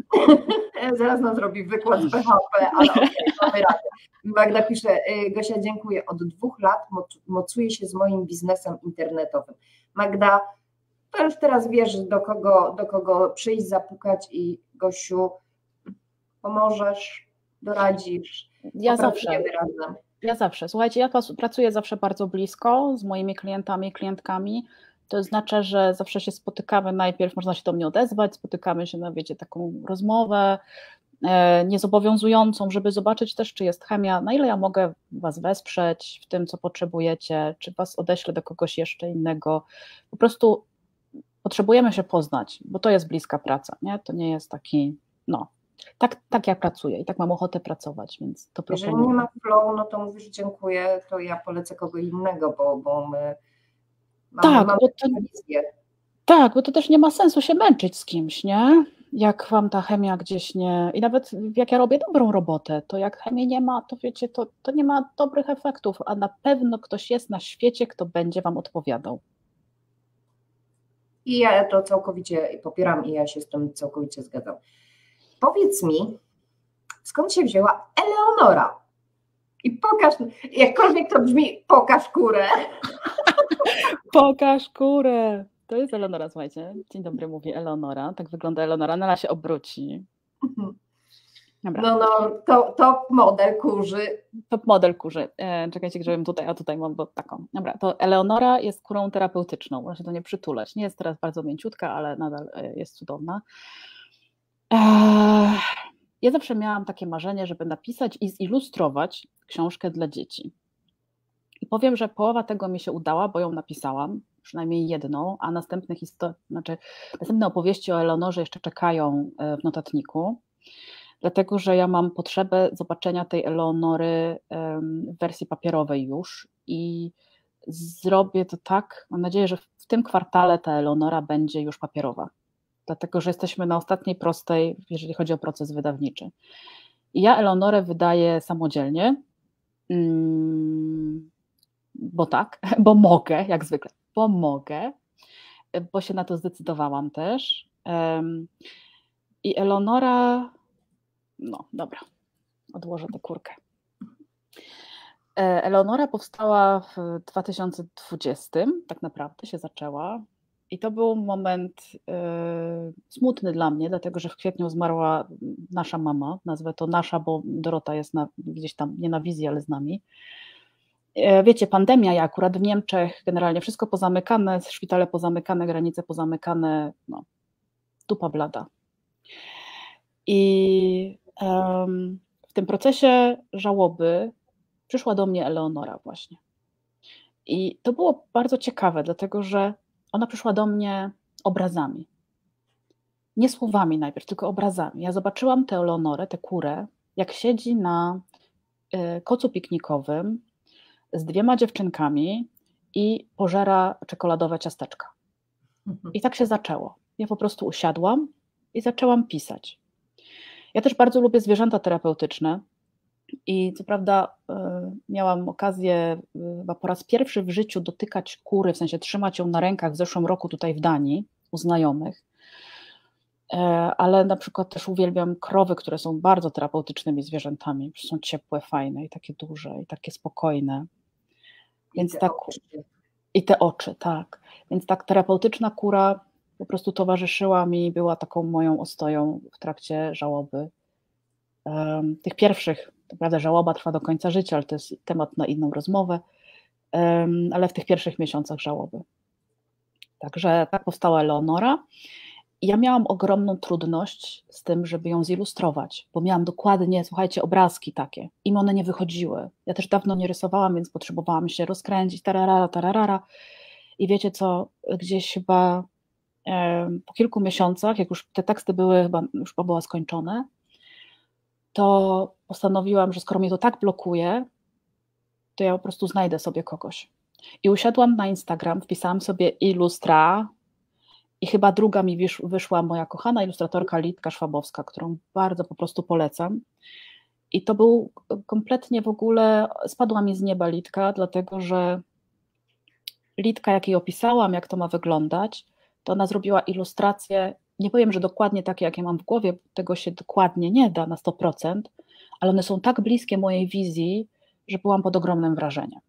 Zaraz nam zrobi wykład z B H P, ale okej, mamy radę. Magda pisze, Gosia, dziękuję, od dwóch lat mocuję się z moim biznesem internetowym. Magda, to już teraz wiesz, do kogo, do kogo przyjść, zapukać i Gosiu, pomożesz, doradzisz. Ja zawsze. Razem. Ja zawsze. Słuchajcie, ja pracuję zawsze bardzo blisko z moimi klientami i klientkami. To znaczy, że zawsze się spotykamy, najpierw można się do mnie odezwać, spotykamy się na, wiecie, taką rozmowę e, niezobowiązującą, żeby zobaczyć też, czy jest chemia, na ile ja mogę was wesprzeć w tym, co potrzebujecie, czy was odeślę do kogoś jeszcze innego. Po prostu potrzebujemy się poznać, bo to jest bliska praca, nie? To nie jest taki, no, tak, tak ja pracuję i tak mam ochotę pracować, więc to Jeżeli proponuję. Nie ma flow, no to mówisz dziękuję, to ja polecę kogo innego, bo, bo my mamy, tak, mamy bo to, tak, bo to też nie ma sensu się męczyć z kimś, nie? Jak wam ta chemia gdzieś nie... I nawet jak ja robię dobrą robotę, to jak chemii nie ma, to wiecie, to, to nie ma dobrych efektów, a na pewno ktoś jest na świecie, kto będzie wam odpowiadał. I ja to całkowicie popieram i ja się z tym całkowicie zgadzam. Powiedz mi, skąd się wzięła Eleonora? I pokaż, jakkolwiek to brzmi, pokaż kurę. Pokaż kurę. To jest Eleonora, słuchajcie. Dzień dobry, mówi Eleonora. Tak wygląda Eleonora, ona się obróci. Dobra. No, no, to, top model kurzy. Top model kurzy. E, czekajcie, żebym tutaj, a tutaj mam bo taką. Dobra, to Eleonora jest kurą terapeutyczną. Można się do niej przytulać. Nie jest teraz bardzo mięciutka, ale nadal jest cudowna. E, ja zawsze miałam takie marzenie, żeby napisać i zilustrować książkę dla dzieci. I powiem, że połowa tego mi się udała, bo ją napisałam, przynajmniej jedną, a następne, histor- znaczy, następne opowieści o Eleonorze jeszcze czekają w notatniku, dlatego że ja mam potrzebę zobaczenia tej Eleonory w wersji papierowej już i zrobię to tak, mam nadzieję, że w tym kwartale ta Eleonora będzie już papierowa, dlatego że jesteśmy na ostatniej prostej, jeżeli chodzi o proces wydawniczy. I ja Eleonorę wydaję samodzielnie, bo tak, bo mogę, jak zwykle, bo mogę. bo się na to zdecydowałam też. I Eleonora, no dobra, odłożę tę kurkę. Eleonora powstała w dwa tysiące dwudziestym, tak naprawdę się zaczęła. I to był moment y, smutny dla mnie, dlatego że w kwietniu zmarła nasza mama. Nazwę to nasza, bo Dorota jest na, gdzieś tam nie na wizji, ale z nami. Y, wiecie, pandemia, ja akurat w Niemczech, generalnie wszystko pozamykane, szpitale pozamykane, granice pozamykane, no, dupa blada. I um, w tym procesie żałoby przyszła do mnie Eleonora właśnie. I to było bardzo ciekawe, dlatego że ona przyszła do mnie obrazami. Nie słowami najpierw, tylko obrazami. Ja zobaczyłam tę Eleonorę, tę kurę, jak siedzi na kocu piknikowym z dwiema dziewczynkami i pożera czekoladowe ciasteczka. I tak się zaczęło. Ja po prostu usiadłam i zaczęłam pisać. Ja też bardzo lubię zwierzęta terapeutyczne i co prawda miałam okazję chyba po raz pierwszy w życiu dotykać kury, w sensie trzymać ją na rękach w zeszłym roku tutaj w Danii u znajomych, ale na przykład też uwielbiam krowy, które są bardzo terapeutycznymi zwierzętami, są ciepłe, fajne i takie duże i takie spokojne. Więc I te tak, oczy. I te oczy, tak. Więc tak terapeutyczna kura po prostu towarzyszyła mi, była taką moją ostoją w trakcie żałoby. Um, tych pierwszych, to prawda, żałoba trwa do końca życia, ale to jest temat na inną rozmowę, um, ale w tych pierwszych miesiącach żałoby. Także tak powstała Eleonora. I ja miałam ogromną trudność z tym, żeby ją zilustrować, bo miałam dokładnie, słuchajcie, obrazki takie. Im one nie wychodziły. Ja też dawno nie rysowałam, więc potrzebowałam się rozkręcić, tararara, tararara. I wiecie co, gdzieś chyba e, po kilku miesiącach, jak już te teksty były, chyba już była skończone, to postanowiłam, że skoro mnie to tak blokuje, to ja po prostu znajdę sobie kogoś. I usiadłam na Instagram, wpisałam sobie ilustra i chyba druga mi wyszła moja kochana ilustratorka Litka Szwabowska, którą bardzo po prostu polecam. I to był kompletnie w ogóle, spadła mi z nieba Litka, dlatego że Litka, jak jej opisałam, jak to ma wyglądać, to ona zrobiła ilustracje, nie powiem, że dokładnie takie, jakie mam w głowie, tego się dokładnie nie da na sto procent, ale one są tak bliskie mojej wizji, że byłam pod ogromnym wrażeniem.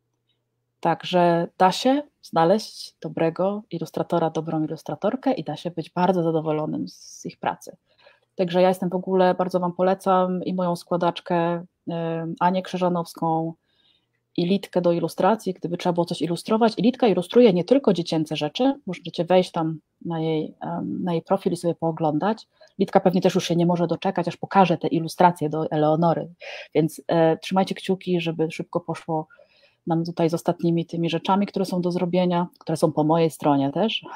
Także da się znaleźć dobrego ilustratora, dobrą ilustratorkę i da się być bardzo zadowolonym z ich pracy. Także ja jestem w ogóle, bardzo Wam polecam i moją składaczkę Anię Krzyżanowską i Litkę do ilustracji, gdyby trzeba było coś ilustrować. I Litka ilustruje nie tylko dziecięce rzeczy, możecie wejść tam na jej, na jej profil i sobie pooglądać. Litka pewnie też już się nie może doczekać, aż pokaże te ilustracje do Eleonory, więc e, trzymajcie kciuki, żeby szybko poszło nam tutaj z ostatnimi tymi rzeczami, które są do zrobienia, które są po mojej stronie też,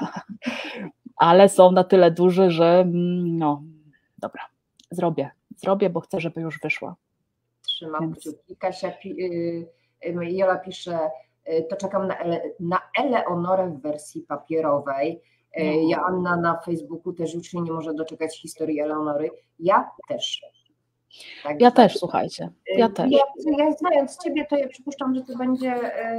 ale są na tyle duże, że no, dobra, zrobię, zrobię, bo chcę, żeby już wyszła. Trzymam Więc... kciuki. Kasia, Jola pisze, to czekam na, Ele, na Eleonorę w wersji papierowej. No. Joanna na Facebooku też już się nie może doczekać historii Eleonory. Ja też. Tak, ja też, słuchajcie, ja też. Ja, ja znając Ciebie, to ja przypuszczam, że to będzie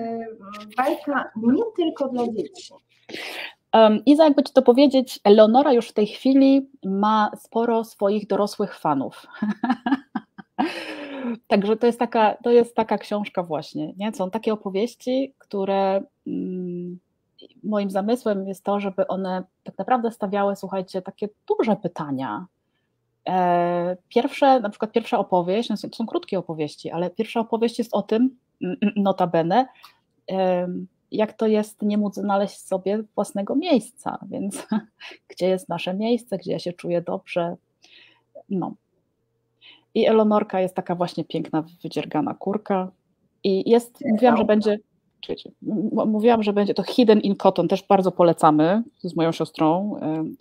bajka nie tylko dla dzieci. Um, Iza, jakby Ci to powiedzieć, Eleonora już w tej chwili ma sporo swoich dorosłych fanów. Także to jest taka, to jest taka książka właśnie, nie? Są takie opowieści, które mm, moim zamysłem jest to, żeby one tak naprawdę stawiały, słuchajcie, takie duże pytania. Pierwsze, na przykład pierwsza opowieść, to są krótkie opowieści, ale pierwsza opowieść jest o tym, notabene, jak to jest nie móc znaleźć sobie własnego miejsca, więc gdzie jest nasze miejsce, gdzie ja się czuję dobrze, no. I Eleonorka jest taka właśnie piękna, wydziergana kurka i jest, mówiłam, że będzie, czujecie, mówiłam, że będzie to Hidden in Cotton, też bardzo polecamy z moją siostrą.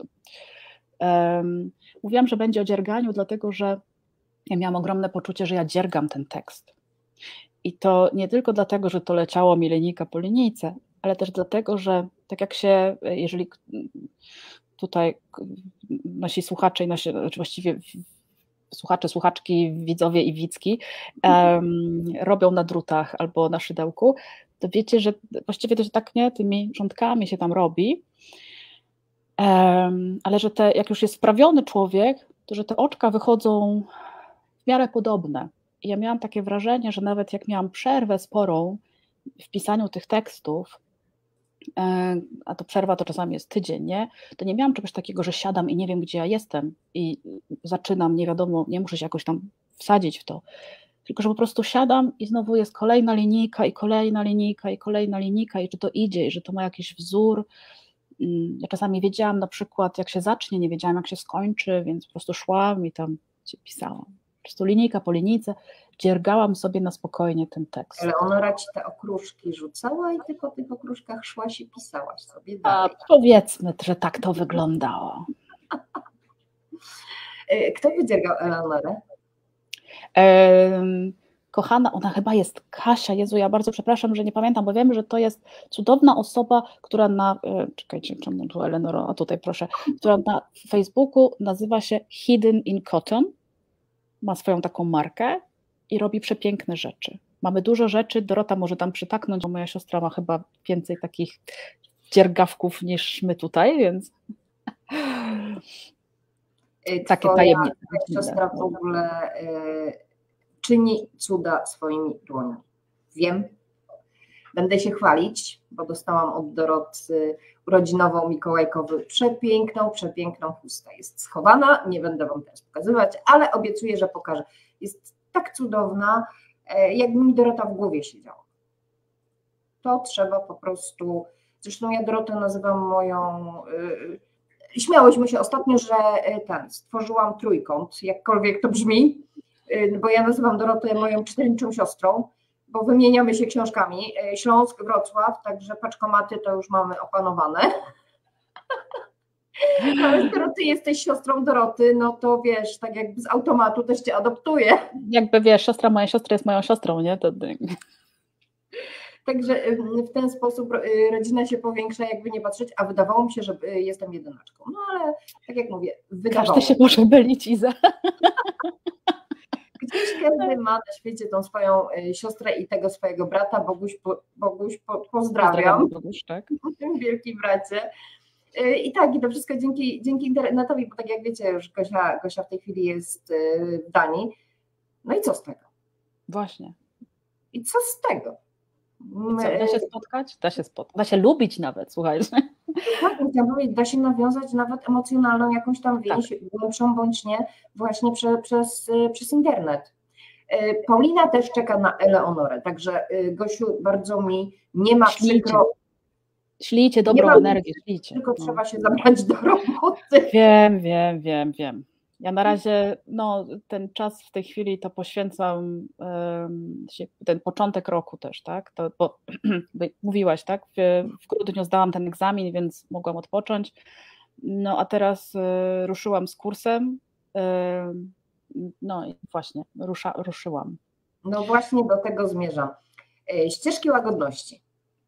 Um, mówiłam, że będzie o dzierganiu, dlatego że ja miałam ogromne poczucie, że ja dziergam ten tekst. I to nie tylko dlatego, że to leciało mi linijka po linijce, ale też dlatego, że tak jak się, jeżeli tutaj nasi słuchacze i nasi, właściwie słuchacze, słuchaczki, widzowie i widzki um, robią na drutach albo na szydełku, to wiecie, że właściwie to się tak nie tymi rządkami się tam robi, um, ale że te, jak już jest wprawiony człowiek, to że te oczka wychodzą w miarę podobne. I ja miałam takie wrażenie, że nawet jak miałam przerwę sporą w pisaniu tych tekstów, a to przerwa to czasami jest tydzień, nie? To nie miałam czegoś takiego, że siadam i nie wiem, gdzie ja jestem i zaczynam, nie wiadomo, nie muszę się jakoś tam wsadzić w to, tylko że po prostu siadam i znowu jest kolejna linijka i kolejna linijka i kolejna linijka i że to idzie i że to ma jakiś wzór. Ja czasami wiedziałam na przykład, jak się zacznie, nie wiedziałam, jak się skończy, więc po prostu szłam i tam pisałam. Po prostu linijka po linijce, dziergałam sobie na spokojnie ten tekst. Eleonora ci te okruszki rzucała i ty po tych okruszkach szłaś i pisałaś sobie dalej. A powiedzmy, że tak to wyglądało. Kto wydziergał Eleonorę? Um, kochana, ona chyba jest Kasia, Jezu, ja bardzo przepraszam, że nie pamiętam, bo wiem, że to jest cudowna osoba, która na, czekajcie, czemu tu Eleonora, a tutaj proszę, która na Facebooku nazywa się Hidden in Cotton, ma swoją taką markę i robi przepiękne rzeczy. Mamy dużo rzeczy, Dorota może tam przytaknąć, bo moja siostra ma chyba więcej takich dziergawków niż my tutaj, więc takie tajemnice. Twoja siostra w ogóle y, czyni cuda swoimi dłońmi. Wiem, będę się chwalić, bo dostałam od Doroty urodzinową mikołajkową przepiękną, przepiękną chustę. Jest schowana, nie będę wam teraz pokazywać, ale obiecuję, że pokażę. Jest tak cudowna, jakby mi Dorota w głowie siedziała. To trzeba po prostu, zresztą ja Dorotę nazywam moją, yy, śmiałyśmy się ostatnio, że ten, stworzyłam trójkąt, jakkolwiek to brzmi, yy, bo ja nazywam Dorotę moją czterniczą siostrą, bo wymieniamy się książkami, Śląsk, Wrocław, także paczkomaty to już mamy opanowane. Ale skoro ty jesteś siostrą Doroty, no to wiesz, tak jakby z automatu też cię adoptuje. Jakby wiesz, siostra moja siostra jest moją siostrą, nie? To... Także w ten sposób rodzina się powiększa, jakby nie patrzeć, a wydawało mi się, że jestem jedynaczką. No ale tak jak mówię, wydawało Każdy się może mylić, Iza. Gdzieś każdy ma na świecie tą swoją siostrę i tego swojego brata. Boguś, Boguś po, pozdrawiam. Pozdrawiam Boguś, tak. Wielki bracie. I tak, i to wszystko dzięki, dzięki internetowi, bo tak jak wiecie, już Gosia, Gosia w tej chwili jest w Danii. No i co z tego? Właśnie. I co z tego? I co, da się spotkać? Da się spotkać. Da się lubić nawet, słuchajcie. Tak, chciałam powiedzieć, da się nawiązać nawet emocjonalną jakąś tam więź, tak, głębszą bądź nie, właśnie prze, przez, przez internet. Paulina też czeka na Eleonorę, także Gosiu, bardzo mi nie ma przykro. Ślijcie dobrą energię, ślijcie. Tylko no. Trzeba się zabrać do roboty. Wiem, wiem, wiem, wiem. Ja na razie, no ten czas w tej chwili to poświęcam, um, ten początek roku też, tak, to, bo mówiłaś, tak, w, w grudniu zdałam ten egzamin, więc mogłam odpocząć, no a teraz y, ruszyłam z kursem, y, no i właśnie, rusza, ruszyłam. No właśnie do tego zmierzam. Ścieżki łagodności.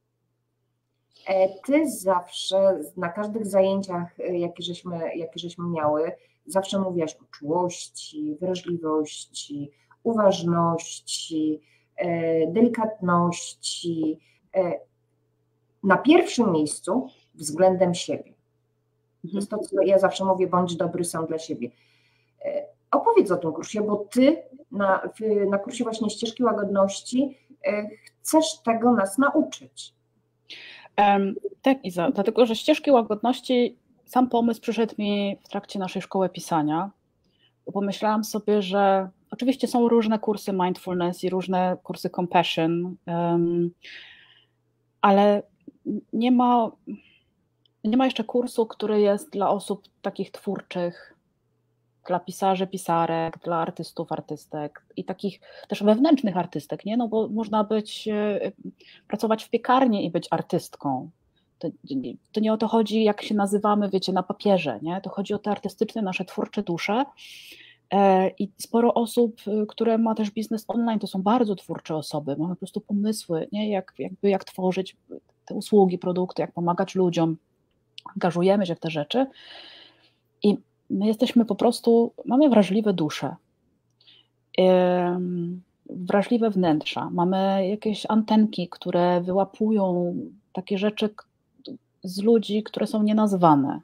Ty zawsze na każdych zajęciach, jakie żeśmy, jakie żeśmy miały, zawsze mówiłaś o czułości, wrażliwości, uważności, delikatności. Na pierwszym miejscu względem siebie. To jest to, co ja zawsze mówię, bądź dobry sam dla siebie. Opowiedz o tym kursie, bo ty na, na kursie właśnie ścieżki łagodności chcesz tego nas nauczyć. Um, tak, Iza, dlatego, że ścieżki łagodności, sam pomysł przyszedł mi w trakcie naszej szkoły pisania, bo pomyślałam sobie, że oczywiście są różne kursy mindfulness i różne kursy compassion, um, ale nie ma, nie ma jeszcze kursu, który jest dla osób takich twórczych, dla pisarzy, pisarek, dla artystów, artystek i takich też wewnętrznych artystek, nie? No bo można być, pracować w piekarni i być artystką. To, to nie o to chodzi, jak się nazywamy, wiecie, na papierze, nie? To chodzi o te artystyczne, nasze twórcze dusze i sporo osób, które ma też biznes online, to są bardzo twórcze osoby, mamy po prostu pomysły, nie? Jak, jakby jak tworzyć te usługi, produkty, jak pomagać ludziom, angażujemy się w te rzeczy i my jesteśmy po prostu, mamy wrażliwe dusze. wrażliwe wnętrza, mamy jakieś antenki, które wyłapują takie rzeczy z ludzi, które są nienazwane.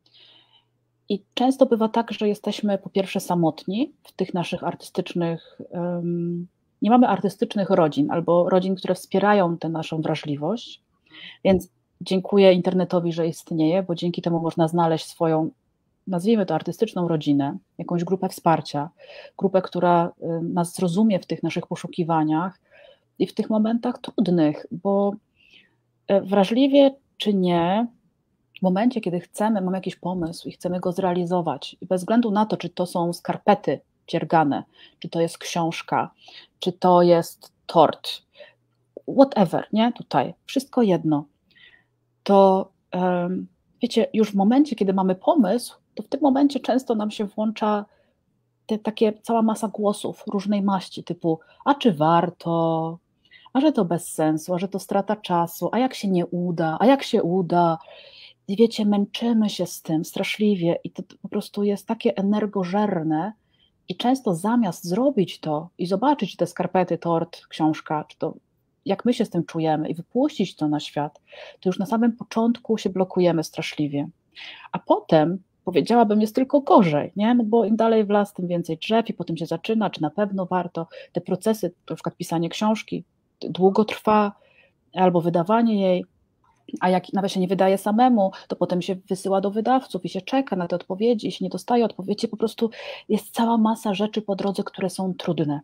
I często bywa tak, że jesteśmy po pierwsze samotni w tych naszych artystycznych, um, nie mamy artystycznych rodzin albo rodzin, które wspierają tę naszą wrażliwość, więc dziękuję internetowi, że istnieje, bo dzięki temu można znaleźć swoją, nazwijmy to artystyczną rodzinę, jakąś grupę wsparcia, grupę, która nas zrozumie w tych naszych poszukiwaniach i w tych momentach trudnych, bo wrażliwie czy nie, w momencie, kiedy chcemy, mamy jakiś pomysł i chcemy go zrealizować, i bez względu na to, czy to są skarpety dziergane, czy to jest książka, czy to jest tort, whatever, nie? Tutaj, wszystko jedno, to um, wiecie, już w momencie, kiedy mamy pomysł, to w tym momencie często nam się włącza te takie cała masa głosów różnej maści, typu a czy warto, a że to bez sensu, a że to strata czasu, a jak się nie uda, a jak się uda. I wiecie, męczymy się z tym straszliwie i to po prostu jest takie energożerne i często zamiast zrobić to i zobaczyć te skarpety, tort, książka, czy to jak my się z tym czujemy i wypuścić to na świat, to już na samym początku się blokujemy straszliwie. A potem, powiedziałabym, jest tylko gorzej, nie? No bo im dalej w las, tym więcej drzew i potem się zaczyna, czy na pewno warto. Te procesy, na przykład pisanie książki, długo trwa, albo wydawanie jej, a jak nawet się nie wydaje samemu, to potem się wysyła do wydawców i się czeka na te odpowiedzi i się nie dostaje odpowiedzi, po prostu jest cała masa rzeczy po drodze, które są trudne.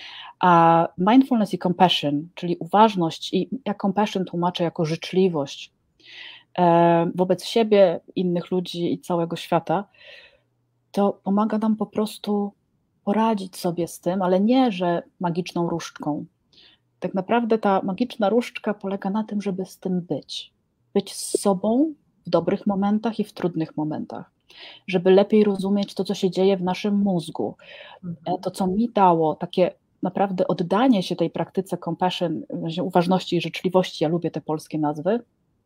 A mindfulness i compassion, czyli uważność, i ja compassion tłumaczę jako życzliwość wobec siebie, innych ludzi i całego świata, to pomaga nam po prostu poradzić sobie z tym, ale nie, że magiczną różdżką. Tak naprawdę ta magiczna różdżka polega na tym, żeby z tym być. Być z sobą w dobrych momentach i w trudnych momentach. Żeby lepiej rozumieć to, co się dzieje w naszym mózgu. To, co mi dało takie naprawdę oddanie się tej praktyce compassion, uważności i życzliwości, ja lubię te polskie nazwy,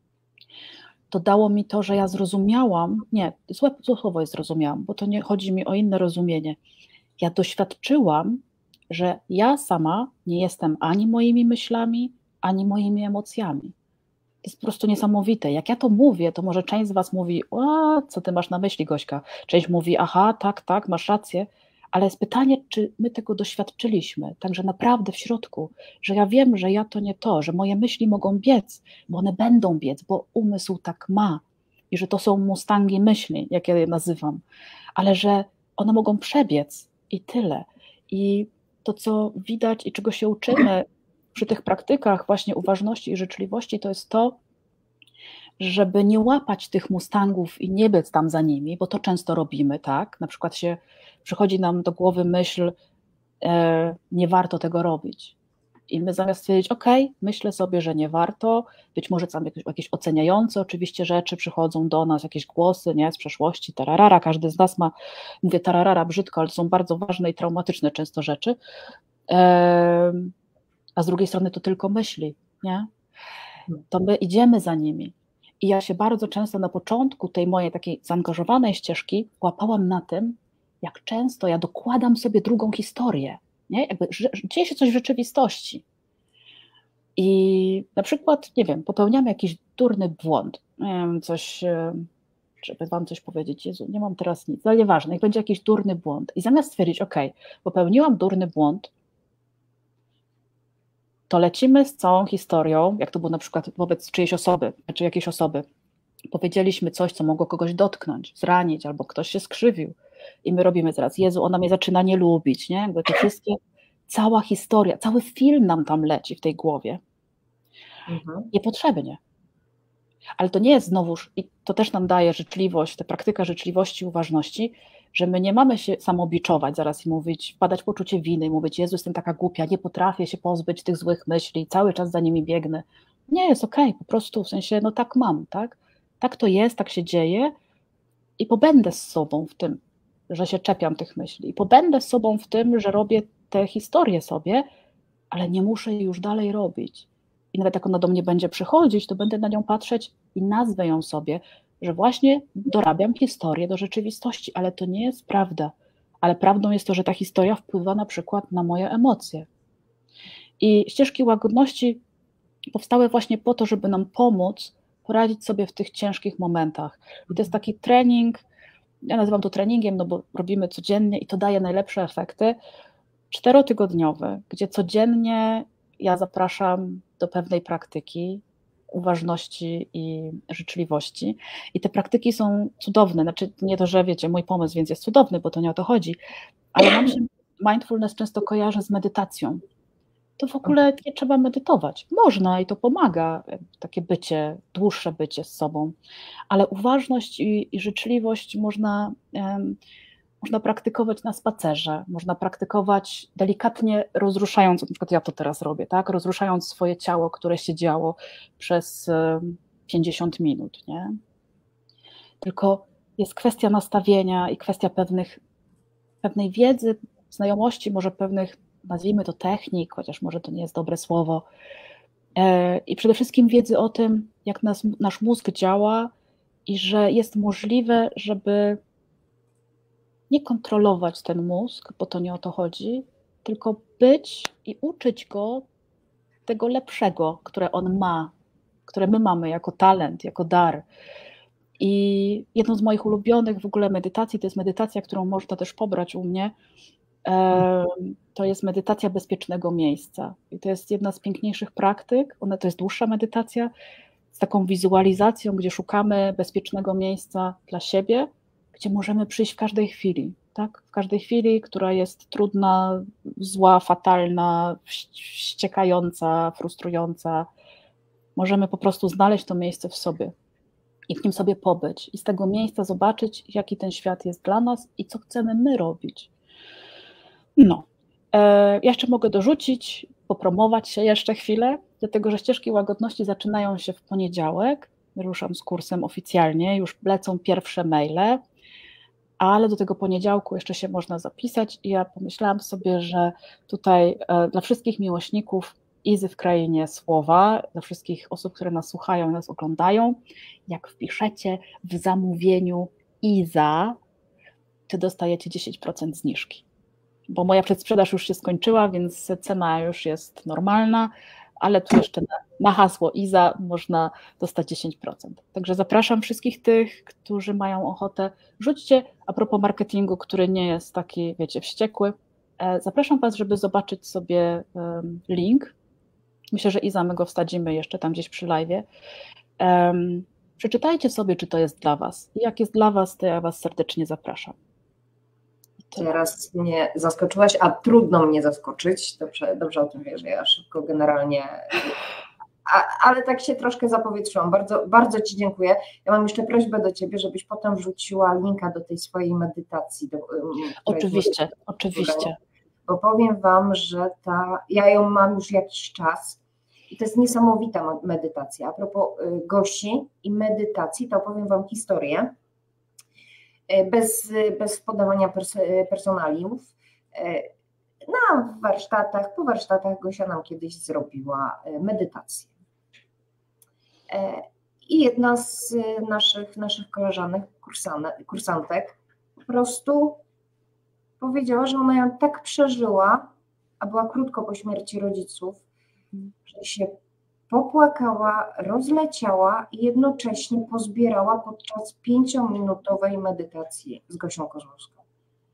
to dało mi to, że ja zrozumiałam, nie, złe, złe słowo jest zrozumiałam, bo to nie chodzi mi o inne rozumienie. Ja doświadczyłam, że ja sama nie jestem ani moimi myślami, ani moimi emocjami. To jest po prostu niesamowite. Jak ja to mówię, to może część z was mówi, o, co ty masz na myśli, Gośka? Część mówi, aha, tak, tak, masz rację, ale jest pytanie, czy my tego doświadczyliśmy, także naprawdę w środku, że ja wiem, że ja to nie to, że moje myśli mogą biec, bo one będą biec, bo umysł tak ma i że to są mustangi myśli, jak ja je nazywam, ale że one mogą przebiec i tyle. I to, co widać i czego się uczymy przy tych praktykach właśnie uważności i życzliwości, to jest to, żeby nie łapać tych mustangów i nie biec tam za nimi, bo to często robimy, tak? Na przykład się przychodzi nam do głowy myśl, e, nie warto tego robić. I my zamiast stwierdzić, ok, myślę sobie, że nie warto, być może tam jakieś, jakieś oceniające oczywiście rzeczy przychodzą do nas, jakieś głosy, nie, z przeszłości, tararara, każdy z nas ma, mówię tararara brzydko, ale są bardzo ważne i traumatyczne często rzeczy, e, a z drugiej strony to tylko myśli, nie? To my idziemy za nimi. I ja się bardzo często na początku tej mojej takiej zaangażowanej ścieżki łapałam na tym, jak często ja dokładam sobie drugą historię, nie? Jakby dzieje się coś w rzeczywistości. I na przykład, nie wiem, popełniamy jakiś durny błąd, nie wiem, coś, żeby wam coś powiedzieć, Jezu, nie mam teraz nic, ale nieważne, jak będzie jakiś durny błąd. I zamiast stwierdzić, ok, popełniłam durny błąd, to lecimy z całą historią, jak to było na przykład wobec czyjejś osoby, czy jakiejś osoby. Powiedzieliśmy coś, co mogło kogoś dotknąć, zranić, albo ktoś się skrzywił. I my robimy teraz, Jezu, ona mnie zaczyna nie lubić, nie? Jakby te wszystkie, cała historia, cały film nam tam leci w tej głowie. Mhm. Niepotrzebnie. Ale to nie jest znowuż, i to też nam daje życzliwość, ta praktyka życzliwości, uważności, że my nie mamy się samobiczować zaraz i mówić, wpadać w poczucie winy i mówić, Jezu, jestem taka głupia, nie potrafię się pozbyć tych złych myśli, cały czas za nimi biegnę. Nie, jest okej, okay, po prostu w sensie, no tak mam, tak? Tak to jest, tak się dzieje i pobędę z sobą w tym, że się czepiam tych myśli i pobędę z sobą w tym, że robię te historie sobie, ale nie muszę jej już dalej robić. I nawet jak ona do mnie będzie przychodzić, to będę na nią patrzeć i nazwę ją sobie, że właśnie dorabiam historię do rzeczywistości, ale to nie jest prawda. Ale prawdą jest to, że ta historia wpływa na przykład na moje emocje. I ścieżki łagodności powstały właśnie po to, żeby nam pomóc poradzić sobie w tych ciężkich momentach. I to jest taki trening, ja nazywam to treningiem, no bo robimy codziennie i to daje najlepsze efekty, czterotygodniowy, gdzie codziennie ja zapraszam do pewnej praktyki uważności i życzliwości. I te praktyki są cudowne, znaczy nie to, że wiecie, mój pomysł więc jest cudowny, bo to nie o to chodzi, ale nam się mindfulness często kojarzy z medytacją. To w ogóle nie trzeba medytować. Można i to pomaga, takie bycie, dłuższe bycie z sobą, ale uważność i, i życzliwość można, um, można praktykować na spacerze, można praktykować delikatnie rozruszając, na przykład ja to teraz robię, tak? Rozruszając swoje ciało, które się działo przez um, pięćdziesiąt minut, nie? Tylko jest kwestia nastawienia i kwestia pewnych, pewnej wiedzy, znajomości, może pewnych, nazwijmy to technik, chociaż może to nie jest dobre słowo, i przede wszystkim wiedzy o tym, jak nas, nasz mózg działa i że jest możliwe, żeby nie kontrolować ten mózg, bo to nie o to chodzi, tylko być i uczyć go tego lepszego, które on ma, które my mamy jako talent, jako dar. I jedną z moich ulubionych w ogóle medytacji, to jest medytacja, którą można też pobrać u mnie, to jest medytacja bezpiecznego miejsca. I to jest jedna z piękniejszych praktyk, ona to jest dłuższa medytacja, z taką wizualizacją, gdzie szukamy bezpiecznego miejsca dla siebie, gdzie możemy przyjść w każdej chwili, tak? W każdej chwili, która jest trudna, zła, fatalna, wściekająca, frustrująca. Możemy po prostu znaleźć to miejsce w sobie i w nim sobie pobyć i z tego miejsca zobaczyć, jaki ten świat jest dla nas i co chcemy my robić. No, e, jeszcze mogę dorzucić, popromować się jeszcze chwilę, dlatego że ścieżki łagodności zaczynają się w poniedziałek, ruszam z kursem oficjalnie, już lecą pierwsze maile, ale do tego poniedziałku jeszcze się można zapisać i ja pomyślałam sobie, że tutaj e, dla wszystkich miłośników Izy w krainie słowa, dla wszystkich osób, które nas słuchają i nas oglądają, jak wpiszecie w zamówieniu Iza, to dostajecie dziesięć procent zniżki. Bo moja przedsprzedaż już się skończyła, więc cena już jest normalna, ale tu jeszcze na, na hasło Iza można dostać dziesięć procent. Także zapraszam wszystkich tych, którzy mają ochotę, rzućcie a propos marketingu, który nie jest taki, wiecie, wściekły. Zapraszam Was, żeby zobaczyć sobie um, link. Myślę, że Iza, my go wsadzimy jeszcze tam gdzieś przy live'ie. Um, przeczytajcie sobie, czy to jest dla Was. I jak jest dla Was, to ja Was serdecznie zapraszam. Teraz mnie zaskoczyłaś, a trudno mnie zaskoczyć, dobrze, dobrze o tym wiesz, ja szybko generalnie, a, ale tak się troszkę zapowietrzyłam, bardzo, bardzo Ci dziękuję. Ja mam jeszcze prośbę do Ciebie, żebyś potem wrzuciła linka do tej swojej medytacji. Do, oczywiście, oczywiście. Bo powiem Wam, że ta, ja ją mam już jakiś czas i to jest niesamowita medytacja. A propos Gosi i medytacji, to opowiem Wam historię. Bez, bez podawania pers personaliów. Na warsztatach, po warsztatach Gosia nam kiedyś zrobiła medytację. I jedna z naszych, naszych koleżanek, kursantek, po prostu powiedziała, że ona ją tak przeżyła, a była krótko po śmierci rodziców, że się popłakała, rozleciała i jednocześnie pozbierała podczas pięciominutowej medytacji z Gosią Kozłowską.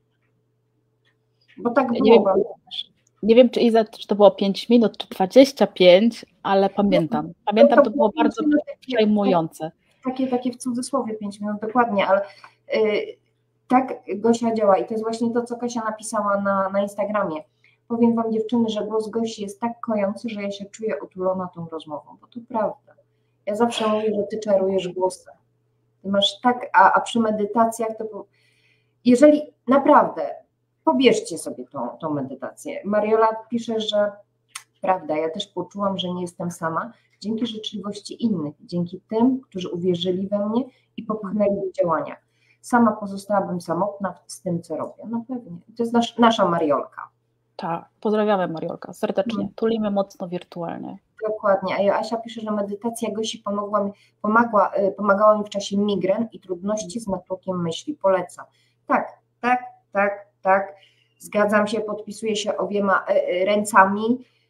Bo tak było. Nie wiem, nie wiem czy Iza, czy to było pięć minut, czy dwadzieścia pięć, ale pamiętam. Pamiętam, to było bardzo przejmujące. Takie, takie w cudzysłowie pięć minut, dokładnie, ale yy, tak Gosia działa i to jest właśnie to, co Kasia napisała na, na Instagramie. Powiem Wam, dziewczyny, że głos Gosi jest tak kojący, że ja się czuję otulona tą rozmową, bo to prawda. Ja zawsze mówię, że Ty czarujesz głosem. Ty masz tak, a, a przy medytacjach to... Jeżeli naprawdę, pobierzcie sobie tą, tą medytację. Mariola pisze, że prawda, ja też poczułam, że nie jestem sama, dzięki życzliwości innych, dzięki tym, którzy uwierzyli we mnie i popchnęli do działania. Sama pozostałabym samotna z tym, co robię. No pewnie. To jest nasz, nasza Mariolka. Tak, pozdrawiamy Mariolka, serdecznie. Tulimy mocno wirtualnie. Dokładnie, a Asia pisze, że medytacja Gosi pomogła mi, pomagła, pomagała mi w czasie migren i trudności z natłokiem myśli. Polecam. Tak, tak, tak, tak. Zgadzam się, podpisuję się obiema ręcami.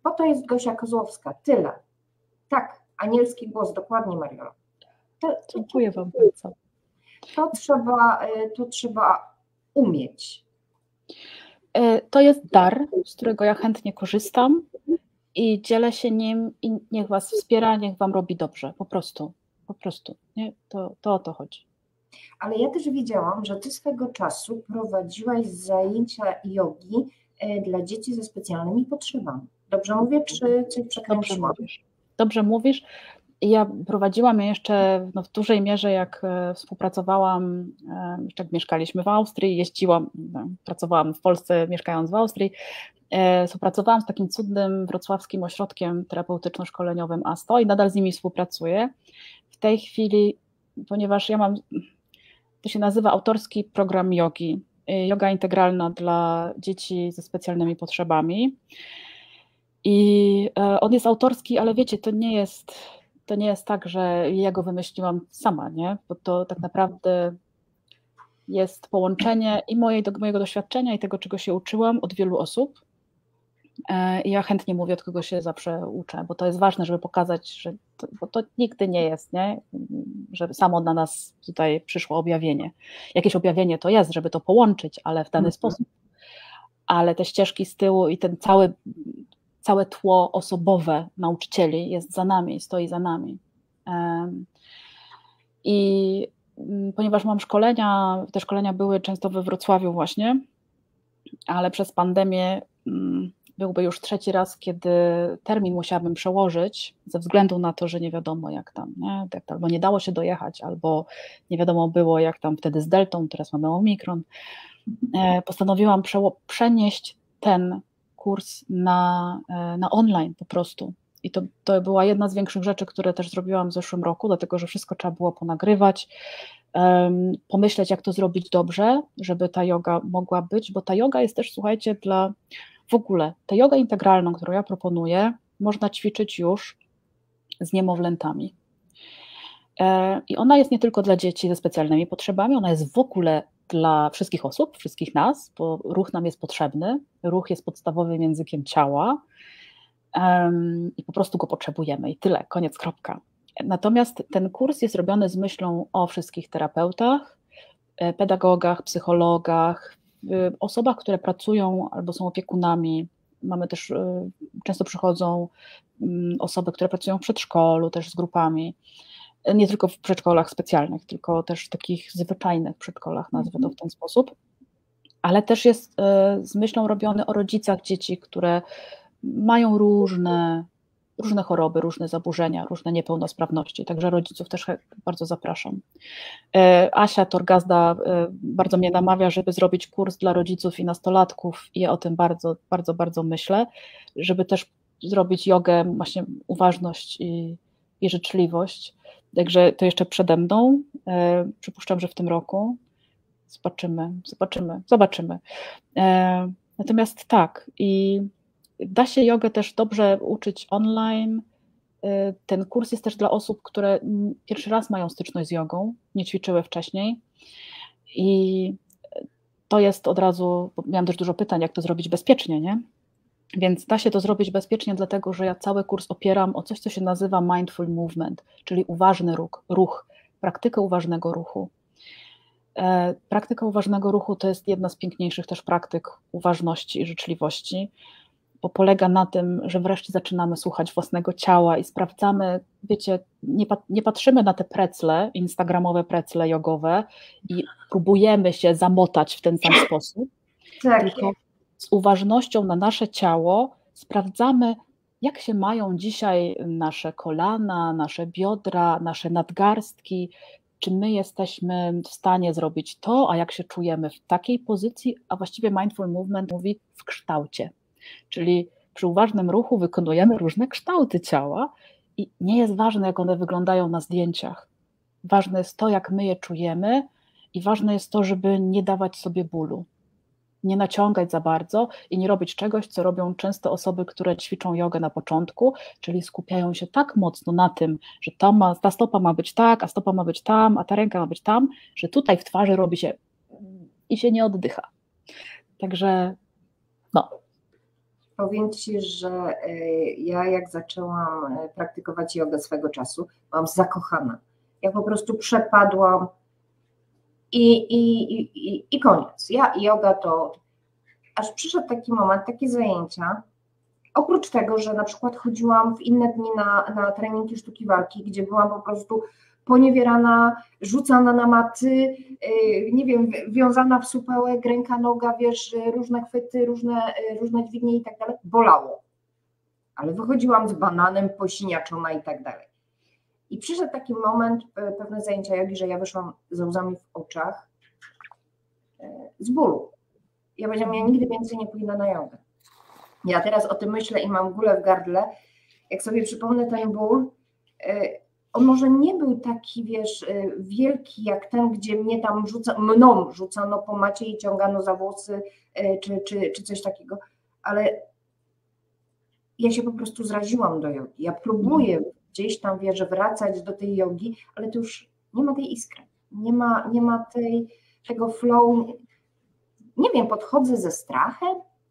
Po to jest Gosia Kozłowska, tyle. Tak, anielski głos, dokładnie, Mariola. To, to, Dziękuję Wam bardzo. To trzeba, to trzeba umieć. To jest dar, z którego ja chętnie korzystam i dzielę się nim i niech Was wspiera, niech Wam robi dobrze, po prostu, po prostu, nie? To, to o to chodzi. Ale ja też wiedziałam, że Ty swego czasu prowadziłaś zajęcia jogi dla dzieci ze specjalnymi potrzebami. Dobrze mówię, czy coś przekręciłam? Dobrze mówisz. Dobrze mówisz. Ja prowadziłam je jeszcze no, w dużej mierze, jak współpracowałam, jak mieszkaliśmy w Austrii, jeździłam, pracowałam w Polsce, mieszkając w Austrii, współpracowałam z takim cudnym wrocławskim ośrodkiem terapeutyczno-szkoleniowym A S T O i nadal z nimi współpracuję. W tej chwili, ponieważ ja mam, to się nazywa autorski program jogi, joga integralna dla dzieci ze specjalnymi potrzebami. I on jest autorski, ale wiecie, to nie jest, to nie jest tak, że ja go wymyśliłam sama, nie? Bo to tak naprawdę jest połączenie i mojej, mojego doświadczenia i tego, czego się uczyłam od wielu osób. I ja chętnie mówię, od kogo się zawsze uczę, bo to jest ważne, żeby pokazać, że to, bo to nigdy nie jest, nie? Że samo na nas tutaj przyszło objawienie. Jakieś objawienie to jest, żeby to połączyć, ale w dany mhm. sposób. Ale te ścieżki z tyłu i ten cały całe tło osobowe nauczycieli jest za nami, stoi za nami. I ponieważ mam szkolenia, te szkolenia były często we Wrocławiu właśnie, ale przez pandemię byłby już trzeci raz, kiedy termin musiałabym przełożyć ze względu na to, że nie wiadomo jak tam, nie? Albo nie dało się dojechać, albo nie wiadomo było jak tam wtedy z deltą, teraz mamy omikron. Postanowiłam przenieść ten kurs na, na online po prostu. I to, to była jedna z większych rzeczy, które też zrobiłam w zeszłym roku, dlatego że wszystko trzeba było ponagrywać, um, pomyśleć, jak to zrobić dobrze, żeby ta joga mogła być, bo ta joga jest też, słuchajcie, dla w ogóle, tę jogę integralną, którą ja proponuję, można ćwiczyć już z niemowlętami. E, I ona jest nie tylko dla dzieci ze specjalnymi potrzebami, ona jest w ogóle dla wszystkich osób, wszystkich nas, bo ruch nam jest potrzebny, ruch jest podstawowym językiem ciała um, i po prostu go potrzebujemy i tyle, koniec, kropka. Natomiast ten kurs jest robiony z myślą o wszystkich terapeutach, pedagogach, psychologach, osobach, które pracują albo są opiekunami. Mamy też, często przychodzą osoby, które pracują w przedszkolu, też z grupami. Nie tylko w przedszkolach specjalnych, tylko też w takich zwyczajnych przedszkolach, nazwę to w ten sposób, ale też jest z myślą robiony o rodzicach dzieci, które mają różne, różne choroby, różne zaburzenia, różne niepełnosprawności, także rodziców też bardzo zapraszam. Asia Torgazda bardzo mnie namawia, żeby zrobić kurs dla rodziców i nastolatków i ja o tym bardzo, bardzo, bardzo myślę, żeby też zrobić jogę, właśnie uważność i, i życzliwość. Także to jeszcze przede mną. E, przypuszczam, że w tym roku. Zobaczymy, zobaczymy, zobaczymy. E, natomiast tak, i da się jogę też dobrze uczyć online. E, ten kurs jest też dla osób, które pierwszy raz mają styczność z jogą, nie ćwiczyły wcześniej. I to jest od razu, bo miałam też dużo pytań, jak to zrobić bezpiecznie, nie? Więc da się to zrobić bezpiecznie, dlatego że ja cały kurs opieram o coś, co się nazywa mindful movement, czyli uważny ruch, ruch, praktykę uważnego ruchu. E, praktyka uważnego ruchu to jest jedna z piękniejszych też praktyk uważności i życzliwości, bo polega na tym, że wreszcie zaczynamy słuchać własnego ciała i sprawdzamy, wiecie, nie, pat, nie patrzymy na te precle, instagramowe precle jogowe i próbujemy się zamotać w ten sam sposób, tak. Tylko z uważnością na nasze ciało sprawdzamy, jak się mają dzisiaj nasze kolana, nasze biodra, nasze nadgarstki, czy my jesteśmy w stanie zrobić to, a jak się czujemy w takiej pozycji, a właściwie mindful movement mówi w kształcie, czyli przy uważnym ruchu wykonujemy różne kształty ciała i nie jest ważne, jak one wyglądają na zdjęciach. Ważne jest to, jak my je czujemy i ważne jest to, żeby nie dawać sobie bólu. Nie naciągać za bardzo i nie robić czegoś, co robią często osoby, które ćwiczą jogę na początku, czyli skupiają się tak mocno na tym, że ta, ma, ta stopa ma być tak, a stopa ma być tam, a ta ręka ma być tam, że tutaj w twarzy robi się i się nie oddycha. Także no. Powiem Ci, że ja jak zaczęłam praktykować jogę swego czasu, byłam zakochana. Ja po prostu przepadłam i, i, i, i koniec. Ja joga to, aż przyszedł taki moment, takie zajęcia, oprócz tego, że na przykład chodziłam w inne dni na, na treningi sztuki walki, gdzie byłam po prostu poniewierana, rzucana na maty, nie wiem, wiązana w supełek, ręka, noga, wiesz, różne chwyty, różne, różne dźwignie i tak dalej, bolało. Ale wychodziłam z bananem, posiniaczona i tak dalej. I przyszedł taki moment, pewne zajęcia jogi, że ja wyszłam ze łzami w oczach z bólu. Ja powiedziałam, ja nigdy więcej nie pójdę na jogę. Ja teraz o tym myślę i mam gulę w gardle. Jak sobie przypomnę ten ból, on może nie był taki, wiesz, wielki jak ten, gdzie mnie tam rzuca, mną rzucano po macie i ciągano za włosy, czy, czy, czy coś takiego, ale ja się po prostu zraziłam do jogi. Ja próbuję gdzieś tam, wiesz, wracać do tej jogi, ale to już nie ma tej iskry, nie ma, nie ma tej, tego flow. Nie wiem, podchodzę ze strachem.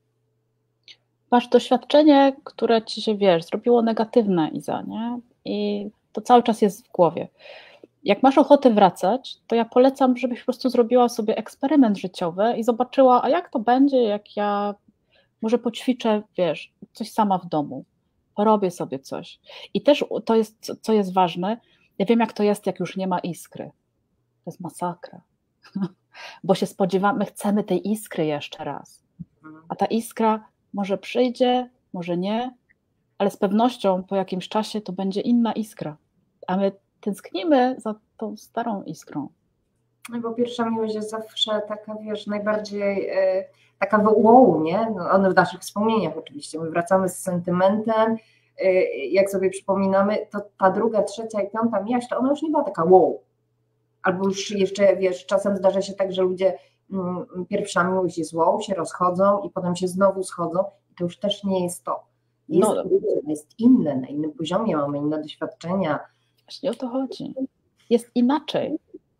Masz doświadczenie, które ci się, wiesz, zrobiło negatywne, Iza, nie? I to cały czas jest w głowie. Jak masz ochotę wracać, to ja polecam, żebyś po prostu zrobiła sobie eksperyment życiowy i zobaczyła, a jak to będzie, jak ja może poćwiczę, wiesz, coś sama w domu, porobię sobie coś. I też to jest, co jest ważne, ja wiem, jak to jest, jak już nie ma iskry. To jest masakra. Bo się spodziewamy, my chcemy tej iskry jeszcze raz. A ta iskra może przyjdzie, może nie, ale z pewnością po jakimś czasie to będzie inna iskra. A my tęsknimy za tą starą iskrą. No bo pierwsza miłość jest zawsze taka, wiesz, najbardziej e, taka wow, nie? No, one w naszych wspomnieniach oczywiście. My wracamy z sentymentem, e, jak sobie przypominamy, to ta druga, trzecia i piąta miłość, to ona już nie była taka wow. Albo już jeszcze, wiesz, czasem zdarza się tak, że ludzie mm, pierwsza miłość jest wow, się rozchodzą i potem się znowu schodzą i to już też nie jest to. Jest, no. jest inne, na innym poziomie, mamy inne doświadczenia. Właśnie o to chodzi. Jest inaczej.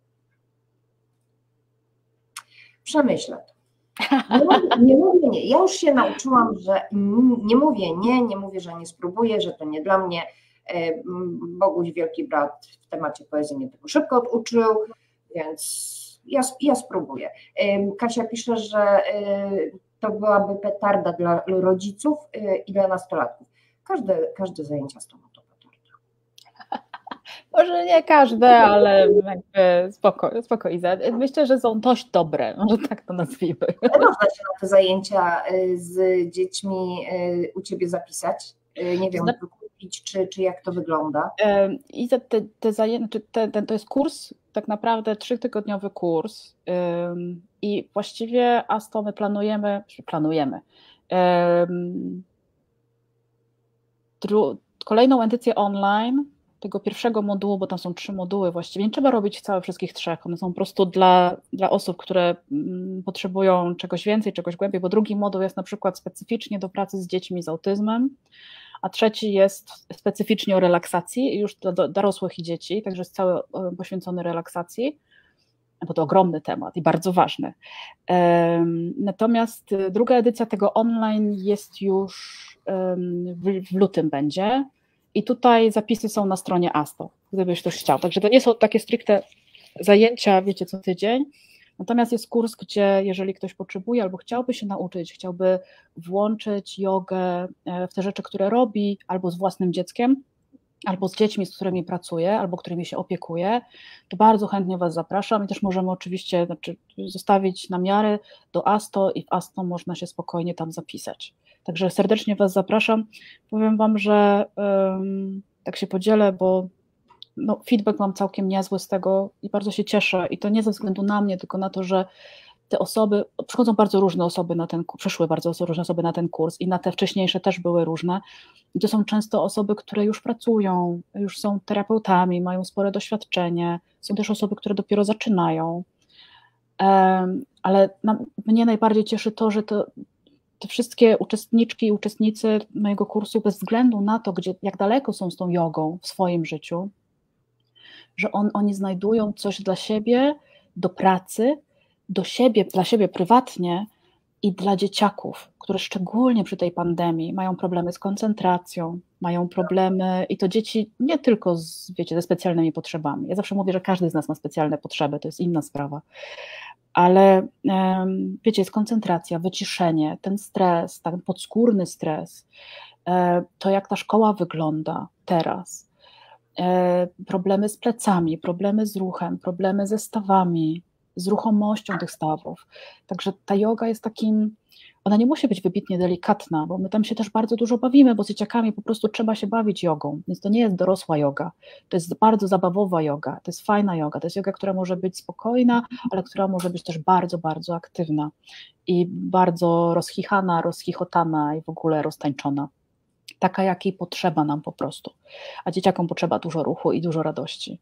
Przemyślę to. Nie mówię, nie mówię nie. Ja już się nauczyłam, że nie mówię nie, nie mówię, że nie spróbuję, że to nie dla mnie. Boguś, wielki brat w temacie poezji mnie tego szybko oduczył, więc ja, ja spróbuję. Kasia pisze, że to byłaby petarda dla rodziców i dla nastolatków. Każde, każde zajęcia z tobą to petarda. Może nie każde, ale jakby spoko, spoko Iza. Myślę, że są dość dobre, może tak to nazwijmy. Można się na te zajęcia z dziećmi u ciebie zapisać. Nie wiem, kupić, czy, czy jak to wygląda? Iza, te, te zajęcia, te, ten, to jest kurs, tak naprawdę trzytygodniowy kurs ym, i właściwie Asto my planujemy, planujemy ym, dru, kolejną edycję online tego pierwszego modułu, bo tam są trzy moduły właściwie, nie trzeba robić całe wszystkich trzech, one są po prostu dla, dla osób, które mm, potrzebują czegoś więcej, czegoś głębiej, bo drugi moduł jest na przykład specyficznie do pracy z dziećmi z autyzmem, a trzeci jest specyficznie o relaksacji, już dla dorosłych i dzieci, także jest cały poświęcony relaksacji, bo to ogromny temat i bardzo ważny. Natomiast druga edycja tego online jest już w lutym będzie i tutaj zapisy są na stronie Asto, gdybyś ktoś chciał. Także to nie są takie stricte zajęcia, wiecie, co tydzień, natomiast jest kurs, gdzie jeżeli ktoś potrzebuje albo chciałby się nauczyć, chciałby włączyć jogę w te rzeczy, które robi, albo z własnym dzieckiem, albo z dziećmi, z którymi pracuje, albo którymi się opiekuje, to bardzo chętnie Was zapraszam i też możemy oczywiście znaczy, zostawić namiary do Asto i w Asto można się spokojnie tam zapisać. Także serdecznie Was zapraszam. Powiem Wam, że um, tak się podzielę, bo no, feedback mam całkiem niezły z tego i bardzo się cieszę i to nie ze względu na mnie, tylko na to, że te osoby, przychodzą bardzo różne osoby na ten kurs, przyszły bardzo różne osoby na ten kurs i na te wcześniejsze też były różne i to są często osoby, które już pracują, już są terapeutami, mają spore doświadczenie, są też osoby, które dopiero zaczynają, um, ale na, mnie najbardziej cieszy to, że to te wszystkie uczestniczki i uczestnicy mojego kursu bez względu na to, gdzie, jak daleko są z tą jogą w swoim życiu, że on, oni znajdują coś dla siebie, do pracy, do siebie, dla siebie prywatnie i dla dzieciaków, które szczególnie przy tej pandemii mają problemy z koncentracją, mają problemy i to dzieci nie tylko z, wiecie, ze specjalnymi potrzebami. Ja zawsze mówię, że każdy z nas ma specjalne potrzeby, to jest inna sprawa, ale wiecie, jest koncentracja, wyciszenie, ten stres, ten podskórny stres, to jak ta szkoła wygląda teraz, problemy z plecami, problemy z ruchem, problemy ze stawami, z ruchomością tych stawów. Także ta joga jest takim, ona nie musi być wybitnie delikatna, bo my tam się też bardzo dużo bawimy, bo z dzieciakami po prostu trzeba się bawić jogą, więc to nie jest dorosła joga, to jest bardzo zabawowa joga, to jest fajna joga, to jest joga, która może być spokojna, ale która może być też bardzo, bardzo aktywna i bardzo rozchichana, rozchichotana i w ogóle roztańczona. Taka, jakiej potrzeba nam po prostu, a dzieciakom potrzeba dużo ruchu i dużo radości.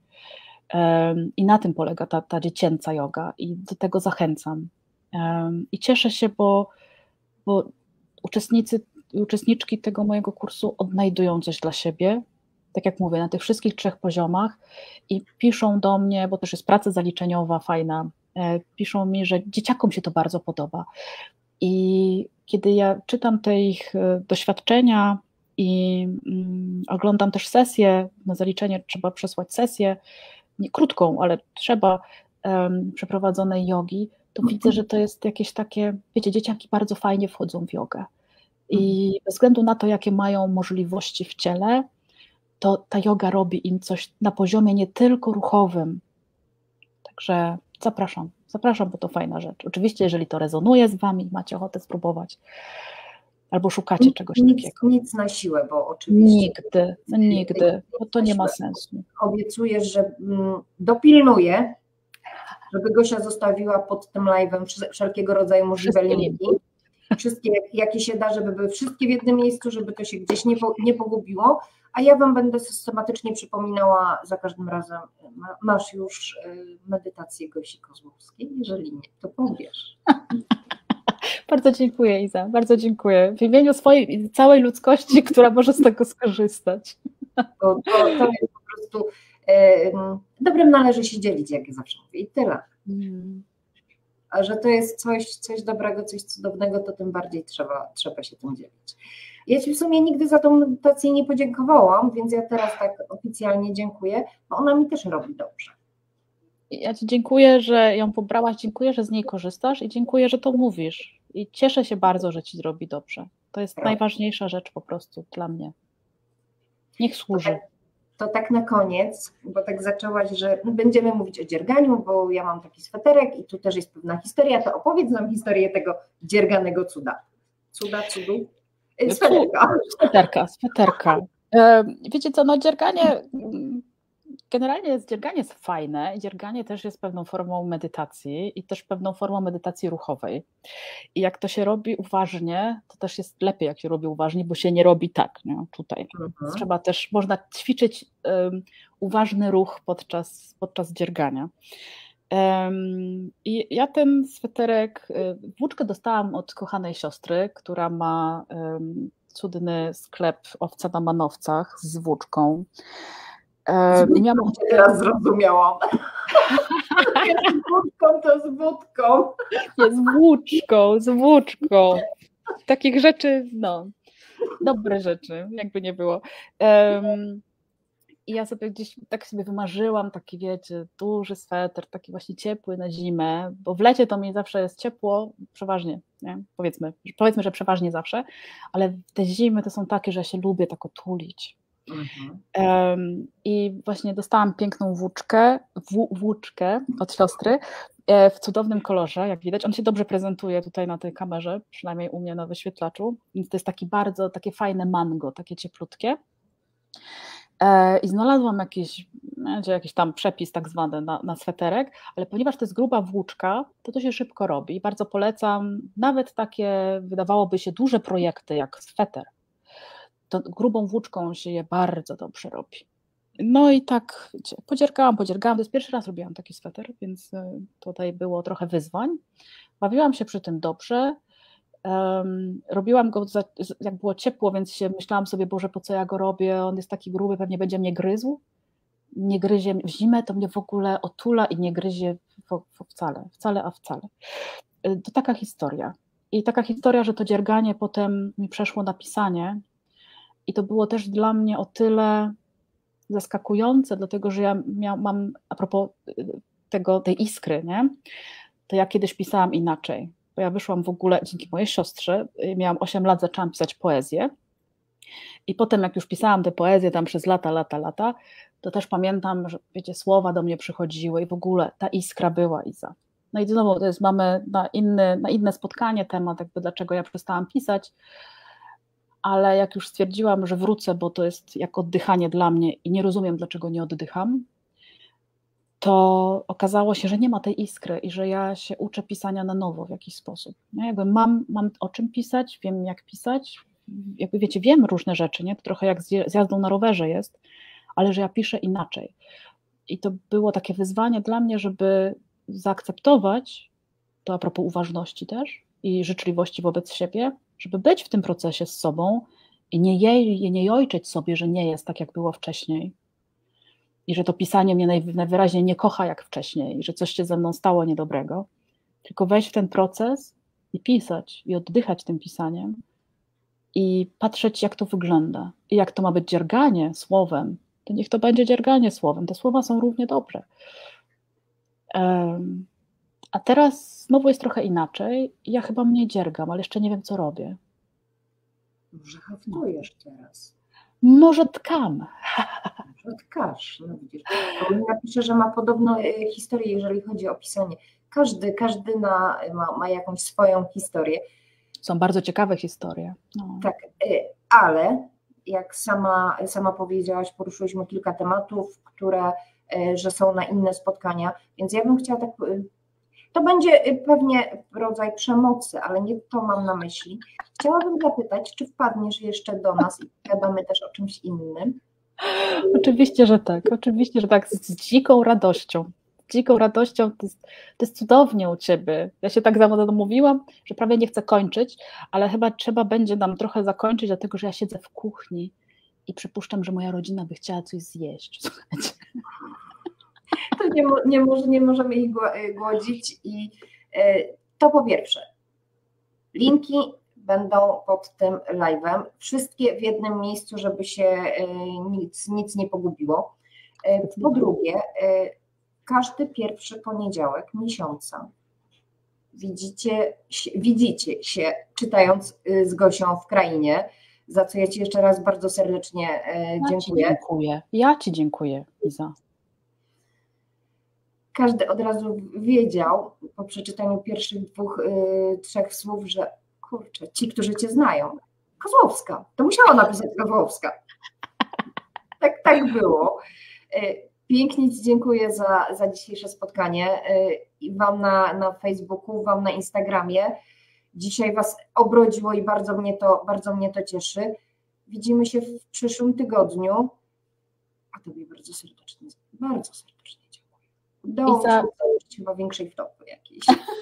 I na tym polega ta, ta dziecięca joga i do tego zachęcam. I cieszę się, bo, bo uczestnicy i uczestniczki tego mojego kursu odnajdują coś dla siebie, tak jak mówię, na tych wszystkich trzech poziomach i piszą do mnie, bo też jest praca zaliczeniowa fajna, piszą mi, że dzieciakom się to bardzo podoba. I kiedy ja czytam te ich doświadczenia i mm, oglądam też sesję, na zaliczenie trzeba przesłać sesję, nie krótką, ale trzeba um, przeprowadzonej jogi, to widzę, że to jest jakieś takie, wiecie, dzieciaki bardzo fajnie wchodzą w jogę i bez względu na to, jakie mają możliwości w ciele, to ta joga robi im coś na poziomie nie tylko ruchowym. Także zapraszam, zapraszam, bo to fajna rzecz. Oczywiście, jeżeli to rezonuje z wami, macie ochotę spróbować, albo szukacie czegoś nic, takiego. Nic na siłę, bo oczywiście... Nigdy, nigdy, bo to nie ma sensu. Obiecuję, że mm, dopilnuję, żeby Gosia zostawiła pod tym live'em wszelkiego rodzaju możliwe linki. Wszystkie, jakie się da, żeby były wszystkie w jednym miejscu, żeby to się gdzieś nie, po, nie pogubiło, a ja wam będę systematycznie przypominała za każdym razem, masz już medytację Gosi Kozłowskiej, jeżeli nie, to powiesz. Bardzo dziękuję, Iza, bardzo dziękuję. W imieniu swojej i całej ludzkości, która może z tego skorzystać. To, to, to jest po prostu e, dobrym należy się dzielić, jak ja zawsze mówię, i tyle. Mm. A że to jest coś, coś dobrego, coś cudownego, to tym bardziej trzeba, trzeba się tym dzielić. Ja ci w sumie nigdy za tą medytację nie podziękowałam, więc ja teraz tak oficjalnie dziękuję, bo ona mi też robi dobrze. Ja ci dziękuję, że ją pobrałaś, dziękuję, że z niej korzystasz i dziękuję, że to mówisz. I cieszę się bardzo, że ci robi dobrze. To jest Prawda. najważniejsza rzecz po prostu dla mnie. Niech służy. To tak, to tak na koniec, bo tak zaczęłaś, że będziemy mówić o dzierganiu, bo ja mam taki sweterek i tu też jest pewna historia, to opowiedz nam historię tego dzierganego cuda. Cuda, cudu? Sweterka. Sweterka, sweterka. Wiecie co, no dzierganie... Generalnie dzierganie jest fajne i dzierganie też jest pewną formą medytacji i też pewną formą medytacji ruchowej. I jak to się robi uważnie, to też jest lepiej, jak się robi uważnie, bo się nie robi tak, nie? Tutaj. Mhm. Trzeba też, można ćwiczyć um, uważny ruch podczas, podczas dziergania. Um, I ja ten sweterek, włóczkę dostałam od kochanej siostry, która ma um, cudny sklep Owca na Manowcach z włóczką. Z wódką, miałam... teraz zrozumiałam. Z wódką to z wódką. Nie, z włóczką, z włóczką. Takich rzeczy, no, dobre rzeczy, jakby nie było. Um, I ja sobie gdzieś tak sobie wymarzyłam taki, wiecie, duży sweter, taki właśnie ciepły na zimę, bo w lecie to mi zawsze jest ciepło, przeważnie, nie? Powiedzmy, powiedzmy, że przeważnie zawsze, ale te zimy to są takie, że ja się lubię tak otulić. Mhm. Um, I właśnie dostałam piękną włóczkę, w, włóczkę od siostry e, w cudownym kolorze, jak widać. On się dobrze prezentuje tutaj na tej kamerze, przynajmniej u mnie na wyświetlaczu. Więc to jest taki bardzo, takie fajne mango, takie cieplutkie. E, I znalazłam jakiś, będzie jakiś tam przepis tak zwany na, na sweterek, ale ponieważ to jest gruba włóczka, to to się szybko robi. Bardzo polecam nawet takie, wydawałoby się, duże projekty jak sweter. To grubą włóczką się je bardzo dobrze robi. No i tak, wiecie, podziergałam, podziergałam. To jest pierwszy raz robiłam taki sweter, więc tutaj było trochę wyzwań. Bawiłam się przy tym dobrze. Um, robiłam go, za, jak było ciepło, więc się myślałam sobie, Boże, po co ja go robię? On jest taki gruby, pewnie będzie mnie gryzł. Nie gryzie w zimę, to mnie w ogóle otula i nie gryzie w, w, wcale, wcale, a wcale. To taka historia. I taka historia, że to dzierganie potem mi przeszło na pisanie i to było też dla mnie o tyle zaskakujące, dlatego że ja miał, mam, a propos tego, tej iskry, nie? To ja kiedyś pisałam inaczej, bo ja wyszłam w ogóle, dzięki mojej siostrze, miałam osiem lat, zaczęłam pisać poezję i potem jak już pisałam tę poezję tam przez lata, lata, lata, to też pamiętam, że wiecie, słowa do mnie przychodziły i w ogóle ta iskra była, Iza. No i znowu to jest, mamy na, inny, na inne spotkanie temat, jakby dlaczego ja przestałam pisać, ale jak już stwierdziłam, że wrócę, bo to jest jak oddychanie dla mnie i nie rozumiem, dlaczego nie oddycham, to okazało się, że nie ma tej iskry i że ja się uczę pisania na nowo w jakiś sposób. Nie? Jakby mam, mam o czym pisać, wiem jak pisać, jakby wiecie, wiem różne rzeczy, nie? To trochę jak z jazdą na rowerze jest, ale że ja piszę inaczej. I to było takie wyzwanie dla mnie, żeby zaakceptować, to a propos uważności też i życzliwości wobec siebie, żeby być w tym procesie z sobą i nie, jej, nie jojczeć sobie, że nie jest tak, jak było wcześniej i że to pisanie mnie najwyraźniej nie kocha jak wcześniej i że coś się ze mną stało niedobrego, tylko wejść w ten proces i pisać i oddychać tym pisaniem i patrzeć, jak to wygląda i jak to ma być dzierganie słowem, to niech to będzie dzierganie słowem, te słowa są równie dobre. Um, a teraz znowu jest trochę inaczej i ja chyba mniej dziergam, ale jeszcze nie wiem, co robię. Może haftujesz teraz? Może tkam. Może tkasz, no widzisz. Paulina pisze, że ma podobną historię, jeżeli chodzi o pisanie. Każdy, każdy na, ma, ma jakąś swoją historię. Są bardzo ciekawe historie. No. Tak, ale jak sama, sama powiedziałaś, poruszyliśmy kilka tematów, które, że są na inne spotkania, więc ja bym chciała tak, to będzie pewnie rodzaj przemocy, ale nie to mam na myśli. Chciałabym zapytać, czy wpadniesz jeszcze do nas i pogadamy też o czymś innym? Oczywiście, że tak, oczywiście, że tak, z dziką radością. Z dziką radością, to jest, to jest cudownie u Ciebie. Ja się tak zamówiłam, że prawie nie chcę kończyć, ale chyba trzeba będzie nam trochę zakończyć, dlatego że ja siedzę w kuchni i przypuszczam, że moja rodzina by chciała coś zjeść. Słuchajcie. To nie, nie, nie możemy ich głodzić i to po pierwsze. Linki będą pod tym live'em. Wszystkie w jednym miejscu, żeby się nic, nic nie pogubiło. Po drugie, każdy pierwszy poniedziałek miesiąca widzicie, widzicie się, czytając z Gosią w krainie, za co ja Ci jeszcze raz bardzo serdecznie dziękuję. Ja Ci dziękuję. Ja Ci dziękuję, Iza. Każdy od razu wiedział po przeczytaniu pierwszych dwóch, y, trzech słów, że kurczę, ci, którzy Cię znają, Kozłowska, to musiała napisać Kozłowska. Tak, tak było. Pięknie Ci dziękuję za, za dzisiejsze spotkanie i Wam na, na Facebooku, Wam na Instagramie. Dzisiaj Was obrodziło i bardzo mnie to, bardzo mnie to cieszy. Widzimy się w przyszłym tygodniu. A Tobie bardzo serdecznie, bardzo serdecznie dziękuję. Udało mi się założyć chyba większej wtopy jakiejś.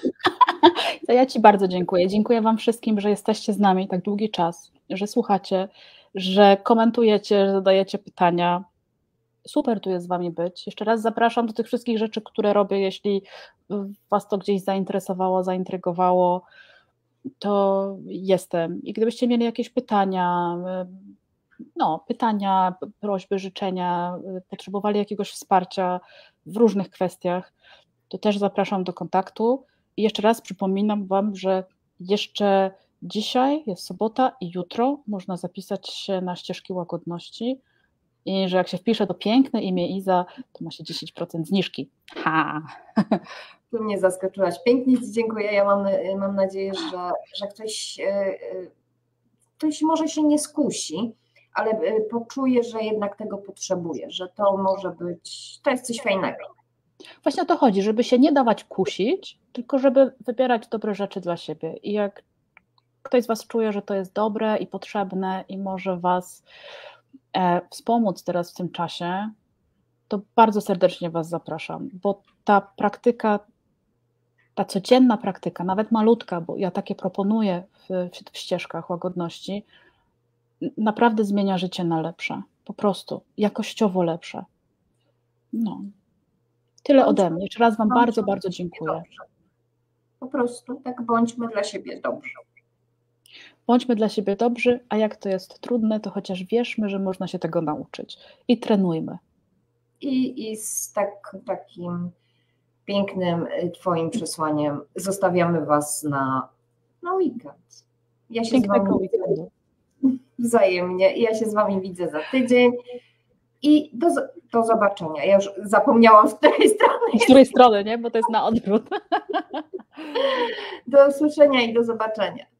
Ja Ci bardzo dziękuję. Dziękuję Wam wszystkim, że jesteście z nami tak długi czas, że słuchacie, że komentujecie, że zadajecie pytania. Super tu jest z Wami być. Jeszcze raz zapraszam do tych wszystkich rzeczy, które robię. Jeśli Was to gdzieś zainteresowało, zaintrygowało, to jestem. I gdybyście mieli jakieś pytania, no, pytania, prośby, życzenia, potrzebowali jakiegoś wsparcia w różnych kwestiach, to też zapraszam do kontaktu. I jeszcze raz przypominam Wam, że jeszcze dzisiaj jest sobota i jutro można zapisać się na ścieżki łagodności i że jak się wpisze to piękne imię Iza, to ma się dziesięć procent zniżki. Ha! Tu mnie zaskoczyłaś. Pięknie Ci dziękuję. Ja mam, mam nadzieję, że, że ktoś, ktoś może się nie skusi, ale poczuje, że jednak tego potrzebuje, że to może być, to jest coś fajnego. Właśnie o to chodzi, żeby się nie dawać kusić, tylko żeby wybierać dobre rzeczy dla siebie. I jak ktoś z Was czuje, że to jest dobre i potrzebne i może Was e, wspomóc teraz w tym czasie, to bardzo serdecznie Was zapraszam, bo ta praktyka, ta codzienna praktyka, nawet malutka, bo ja takie proponuję w, w ścieżkach łagodności, naprawdę zmienia życie na lepsze. Po prostu, jakościowo lepsze. No. Tyle ode mnie. Jeszcze raz Wam bardzo, bardzo dziękuję. Po prostu tak bądźmy dla siebie dobrzy. Bądźmy dla siebie dobrzy, a jak to jest trudne, to chociaż wierzmy, że można się tego nauczyć. I trenujmy. I, i z tak, takim pięknym Twoim przesłaniem zostawiamy Was na, na weekend. Ja się Pięknego z Wami weekendu. Wzajemnie. Ja się z Wami widzę za tydzień i do, do zobaczenia. Ja już zapomniałam z której strony. Z której strony, nie? Bo to jest na odwrót. Do usłyszenia i do zobaczenia.